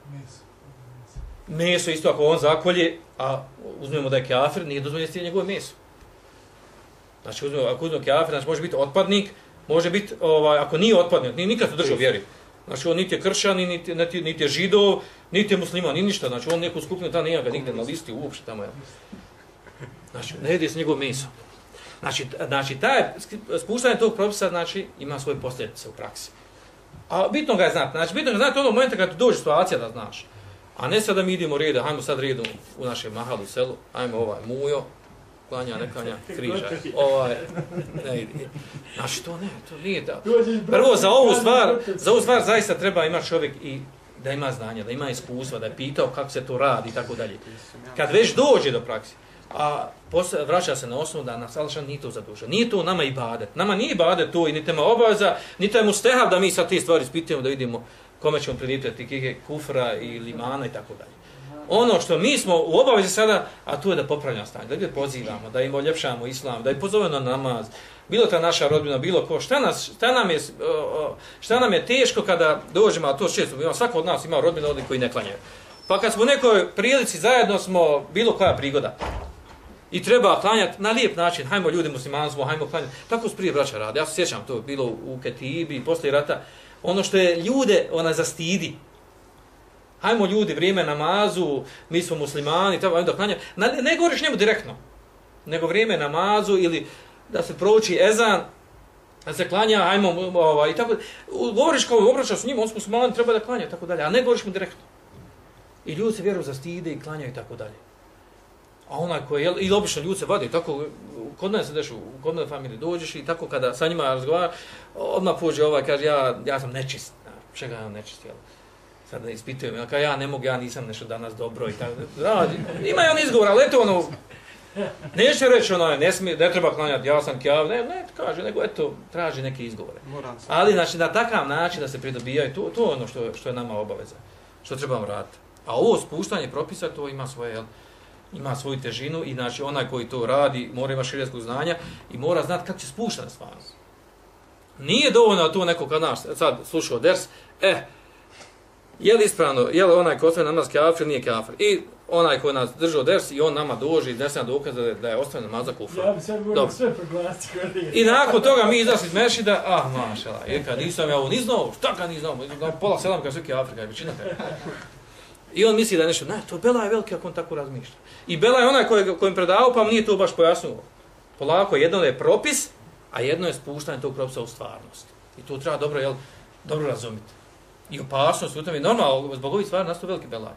Meso isto, ako on zakolje, a uzmemo da je kafir, nije dozvoljeno jesti njegove meso. Znači, ako uzmemo kafir, znači može biti otpadnik, može biti, ako nije otpadnik, nije nikad držao vjeri. Znači, on niti je kršćan, niti je židov, niti je musliman, ni ništa. Znači, on neku skupinu tamo nema ga nigde na listi, uopšte tamo je. Znači, ne jede se njegovo meso. Znači, spuštanje tog propisa, znači, ima svoje posljedice u praksi. A bitno ga je znati. Znači, bitno ga je znati ono momenta kad dođe situacija da znaš. A ne sad da mi idemo reda, hajmo sad redom u našem mahalu, selu, hajmo mujo, klanja, ne klanja, križa, ne ide. Znači, to nije da. Prvo, za ovu stvar zaista treba imati čovjek i da ima znanja, da ima iskustva, da je pitao kako se to radi i tako dalje. Kad već dođe do praksi, a vraća se na osnovu da nas Allah nije to zadužio. Nije to nama ibadet. Nama nije ibadet to i niti ima obaveza, niti je mustehab da mi sad te stvari ispitujemo, da vidimo kome ćemo prenijeti kufra i limana i tako dalje. Ono što mi smo u obavezi sada, a to je da popravljamo stanje, da ljude pozivamo, da im uljepšamo islam, da ih pozovemo na namaz, bilo ta naša rodbina, bilo ko, šta nam je teško kada dođemo, a to često, svako od nas ima rodbina ovdje koji ne klanjaju. Pa kad smo u nekoj prilici zajedno smo, bilo koja prigoda, i treba klanjati na lijep način, hajmo ljudi muslimani smo, hajmo klanjati, tako su prije braća radi. Ja se sjećam to, bilo u Ketibi, poslije rata, ono što je ljude zastidi. Hajmo ljudi, vrijeme namazu, mi smo muslimani, treba da klanjati. Ne govoriš njemu direktno, nego vrijeme namazu ili da se prouči ezan, da se klanja, hajmo, i tako. Govoriš kao obraćaš s njim, on su muslimani, treba da klanja, tako dalje, a ne govoriš mu direktno. I ljudi se vjeru zastide i klanjaju i tako dalje. A onaj koji je, ili obično ljudi se vade, tako, kod nas se deš, kod nas familije dođeš i tako kada sa njima razgovara, odmah pođe kaže, ja sam nečist. Čega ja nečist, jel? Sad ne ispitujem, ja ne mogu, ja nisam nešto danas dobro i tako. Ima i on izgovor, ali eto neće reći ne treba klanjati, ja sam kjav, ne kaže, nego eto, traži neke izgovore. Ali znači na takav način da se pridobijaju, to je ono što je nama obaveza, što trebamo raditi. A ovo spuštanje propisa, to ima svoje, jel? Ima svoju težinu i znači onaj koji to radi mora imati širijatskog znanja i mora znati kako će spuštati stvarno. Nije dovoljno da to neko kad nas sad slušao ders, je li ispravno, je li onaj ko ostaje namaz kafir, nije kafir. I onaj koji nas držao ders i on nama dođe i desna dokaza da je ostavio namaz za kufra. Ja bi sad govorio sve proglasiti. I nakon toga mi izašli iz mešida, mašala, kad nisam ja ovo ni znao, šta kad ni znao, pola sedam kad sve kafir, kad je većina kafir. I on misli da je nešto, to bela je veliki ako on tako razmišlja. I bela je onaj kojim predavao, pa mu nije to baš pojasnilo. Polako, jedno je propis, a jedno je spuštanje tog propisa u stvarnost. I to treba dobro razumjeti. I opasnost u tome, normalno, zbog ovih stvari nastao veliki belaj.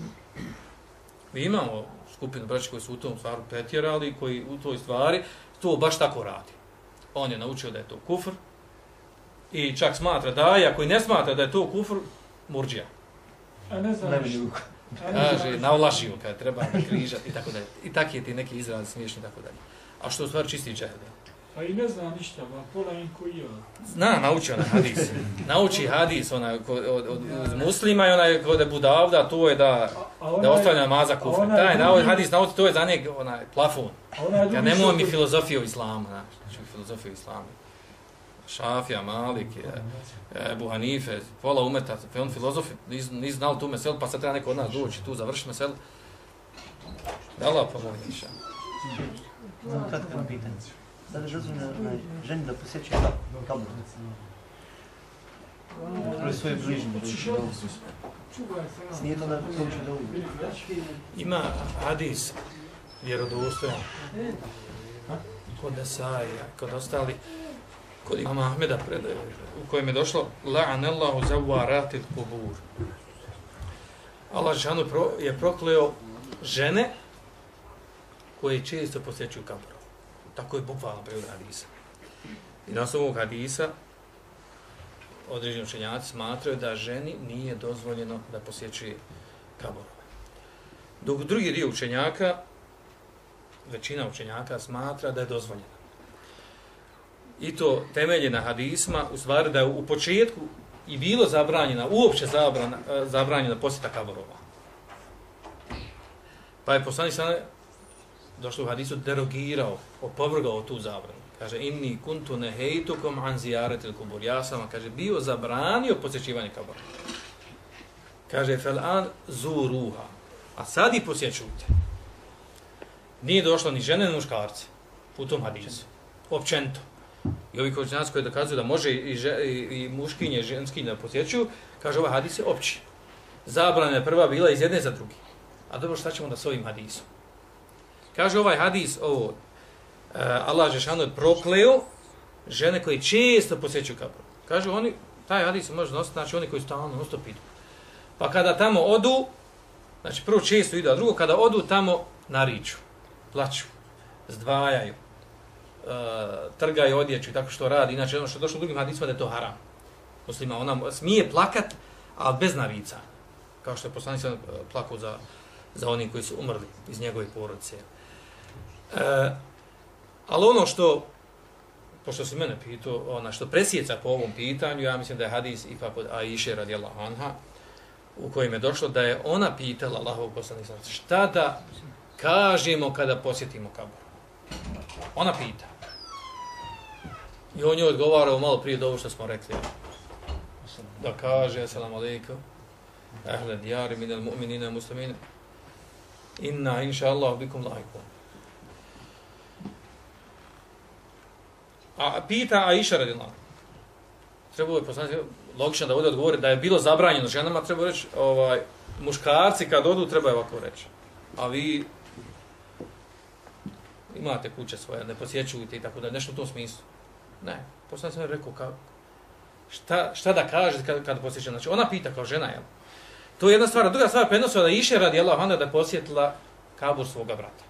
Mi imamo skupinu braća koji su u tom stvaru pretjerali, koji u toj stvari to baš tako radi. On je naučio da je to kufr i čak smatra da je, ako i ne smatra da je to kufr, murdžija. A ne znam što. Kaže, naulažio kada treba križati i tako dalje. I taki je ti neki izraz smiješni i tako dalje. A što u stvari čisti džehel. A i ne znam ništa, pola im koji je. Nauči onaj hadis. Nauči hadis od muslima i onaj kod je budavda, to je da ostavlja namaza kufra. Taj hadis nauči, to je za njeg plafon. Ja nemoj mi filozofiju islama, znači filozofiju islama. Šafija, Malik, Ebu Hanife, pola umeta, on filozofi, nisu znali tu meselu, pa sad treba neko od nas doći tu, završiti meselu. Da Allah pomoći niša. Kratko pitanje. Da li razumije ženi da posjećuje kabur? Prvi svoje bližnje. Nije to da uče da uvijek. Ima hadis vjerodostojan. Kod Nesaija, kod ostali, kod imama Ahmeda u kojem je došlo la'anallahu zawaratil qubur. Allah džanu je prokleo žene koje često posjećuju kaburove. Tako je bukvalno prevod hadisa. I na osnovu ovog hadisa određeni učenjaci smatraju da ženi nije dozvoljeno da posjećuje kaburove. Dok drugi dio učenjaka, većina učenjaka smatra da je dozvoljeno. I to temelje na hadisma, u stvari da je u početku i bilo zabranjena, uopće zabranjena posjeta kaburova. Pa je poslanik sallallahu alejhi ve sellem došlo u hadisu derogirao, opovrgao tu zabranu. Kaže inni kuntu nehejtukum an ziyaratil kubur. Ja sam, kaže, bio zabranio posjećivanje kaburova. Kaže fel'an zuruha. A sad i posjećujte. Nije došlo ni žene ni muškarci u tom hadisu. Općenito. I ovi učenjaci koji dokazuju da može i muškinje i ženskinje da posjećuju, kaže ovaj hadis je opći. Zabrana je prva bila iz jedne za drugi. A dobro, šta ćemo da s ovim hadisom? Kaže ovaj hadis ovo, Allah dželešanu je prokleo žene koje često posjećuju kabur. Kaže oni, taj hadis može nositi, znači oni koji stalno non-stop idu. Pa kada tamo odu, znači prvo često idu, a drugo kada odu tamo nariču, plaću, zdvajaju, trgaju odjeću i tako što radi. Inače ono što je došlo u drugim hadisima da je to haram. Muslima, ona smije plakat, ali bez narica. Kao što je poslanik plakao za oni koji su umrli iz njegove porodice. Ali ono što, pošto si mene pitao, što presjeca po ovom pitanju, ja mislim da je hadis ipak od Aiše radijallahu anha, u kojem je došlo da je ona pitala Allahovog poslanika šta da kažemo kada posjetimo kabur. Ona pita. I on je odgovarao malo prije do ovo što smo rekli. Da kaže, assalamu alaikum, ahle diyari minel mu'minina muslimina, inna inša Allah bikum laikum. A pita Aisha radijallahu. Trebalo je poslaniti, logično da ovdje odgovori da je bilo zabranjeno ženama, treba reći, muškarci kad odu treba ovako reći. A vi imate kuće svoje, ne posjećujete i tako da, nešto u tom smislu. Ne, poslanik sam rekao kako. Šta da kaže kada posjeća? Znači ona pita kao žena, jel? To je jedna stvar. Druga stvar, prenosila da Iše radijallahu anha da posjetila kabur svoga brata.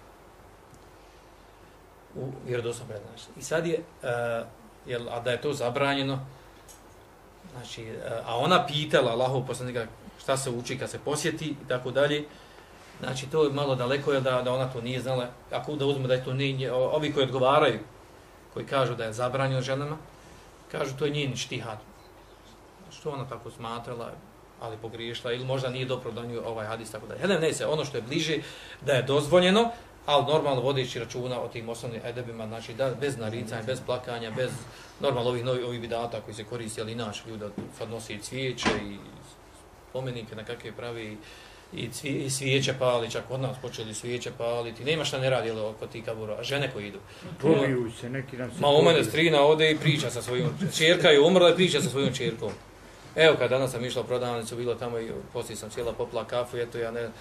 U vjerodostojnom predanju. I sad je, a da je to zabranjeno, znači, a ona pitala Allahov poslanika šta se uči kad se posjeti i tako dalje. Znači to je malo daleko da ona to nije znala. Ako da uzme da je to nije, ovi koji odgovaraju, koji kažu da je zabranjeno ženama, kažu to je njen štihad. Što ona tako smatrala, ali pogriješila, ili možda nije dobro da nju ovaj hadis, tako dalje. Ne se, ono što je bliže da je dozvoljeno, ali normalno vodeći računa o tim osnovnim edebima, znači da bez naricanja, bez plakanja, bez normalno ovih bidata koji se koristi, ali inače ljudi sad nosi i cvijeće i spomenike na kakve pravi i svijeće pali, čak od nas počeli svijeće paliti, nema šta ne radi oko tih kabura, a žene koji idu. Poviju se, neki nam se u mene strina ode i priča sa svojom, čerka je umrla i priča sa svojom čerkom. Evo kad danas sam išla u prodavnicu, bilo tamo i poslije sam sjela, popila kafu, eto ja ne...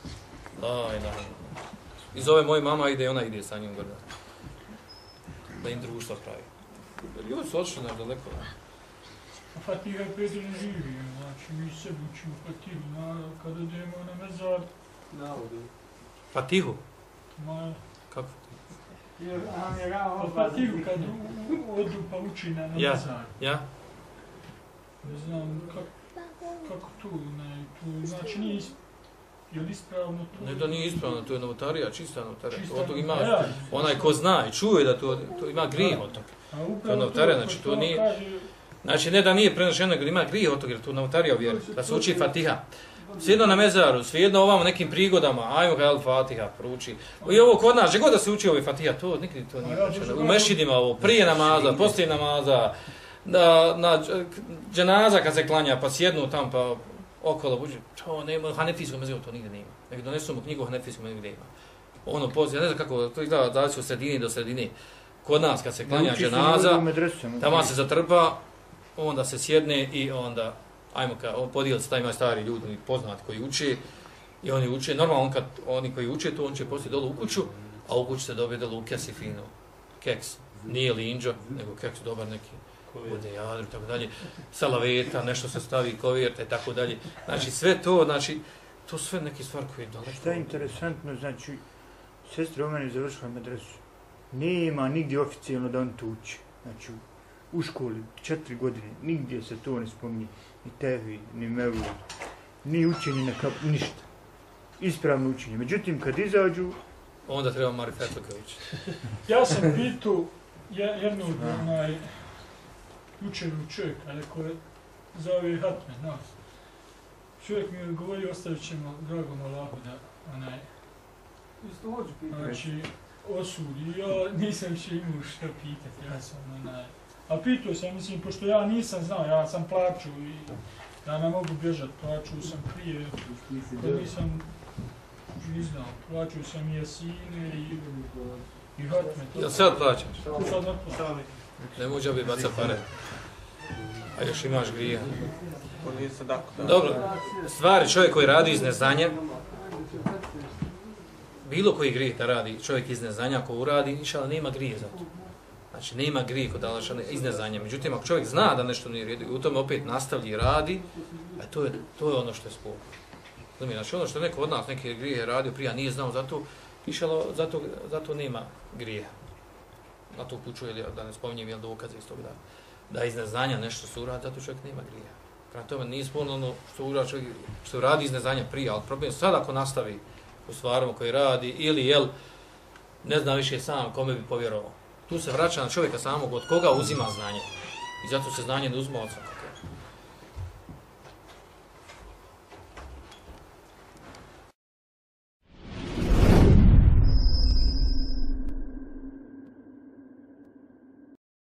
I zove moja mama ide i ona ide sa njim gore. Da im društvo pravi. Ljudi su odšli naš daleko. Fatiha Pedro ne živi, znači mi sebi učimo Fatihu, kada idemo na mezar. Fatihu? Kako? Kako? Fatihu kad odu pa uči na mezar. Ja? Ne znam kako tu, znači nije ispravno to? Ne da nije ispravno, to je novotarija, čista novotarija. Od toga ima, onaj ko zna i čuje da to ima grijeh od toga. To je novotarija, znači to nije... Znači ne da nije prenošeno, nego da ima grijeh od toga, jer to novotarija vjeri, da se uči Fatiha. Svijedno na mezaru, svijedno ovamo nekim prigodama, ajmo ga Fatiha prouči. I ovo kod nas, gdje god da se uči ovaj Fatiha, to nikad to nije prenošeno. U mešidima ovo, prije namaza, poslije namaza, na dženaza kad se klanja, pa sjednu tam, pa okolo buđe, to nema, u hanefijskom mezivu to nigdje nema. Nek donesu mu knjigu u hanefijskom mezivu gdje ima. Ono poslije, ne znam kako, to izgleda da se od sredine do sredine. Kod nas kad se klanja dženaza, tamo se zatrpa, onda se sjedne i onda, ajmo podijeli se, ima stari ljudi, poznati koji uče, i oni uče, normalno kad oni koji uče to, on će poslije dolu u kuću, a u kući ste dobili lukes i fino, keks. Nije linđo, nego keks dobar neki, bude jadro i tako dalje. Salaveta, nešto se stavi, kovirta i tako dalje. Znači sve to, znači, to sve neke stvari koje daleko. Šta je interesantno, znači, sestra u meni završila medresu. Nema nigdje oficijalno da on tu uči. Znači, u školi 4 godine, nigdje se to ne spominje. Ni tevhid, ni mevlud, ni učenje na kap, ništa. Ispravno učenje. Međutim, kad izađu... Onda treba marifetluka učiti. Ja sam pitao jednog učenog čovjeka, rekao je, zove Hatme, nas. Čovjek mi je govorio, ostavit ćemo dragom Allahu da Isto hoću pitati. znači, osudi. Ja nisam više imao šta pitati, ja sam A pitao sam, mislim, pošto ja nisam znao, ja sam plaću i ja ne mogu bježat, plaću sam prije, kad nisam znao, plaću sam i Jasine i Hatme. Jel sad plaćaš? Sad ne plaćam. Ne može bi baca pare. A još imaš grija. Dobro, stvari čovjek koji radi iz neznanja, bilo koji grijeh da radi čovjek iz neznanja, ako uradi, inšala nema grije za to. Znači nema grije kod Allaha iz neznanja. Međutim, ako čovjek zna da nešto nije redu i u tome opet nastavlja i radi, to je ono što je sporno. Znači ono što neko od nas neke grije radio prije, a nije znao zato, inšala zato nema grije. Na to upućuje, da ne spominjem, jel dokaze iz toga da iz neznanja nešto se uradi, zato čovjek nema grija. Prema tome nije sporno ono što radi iz neznanja prije, ali problem je sad ako nastavi u stvarima koje radi ili jel ne zna više sam kome bi povjerovao. Tu se vraća na čovjeka samog od koga uzima znanje. I zato se znanje ne uzma od svakoga.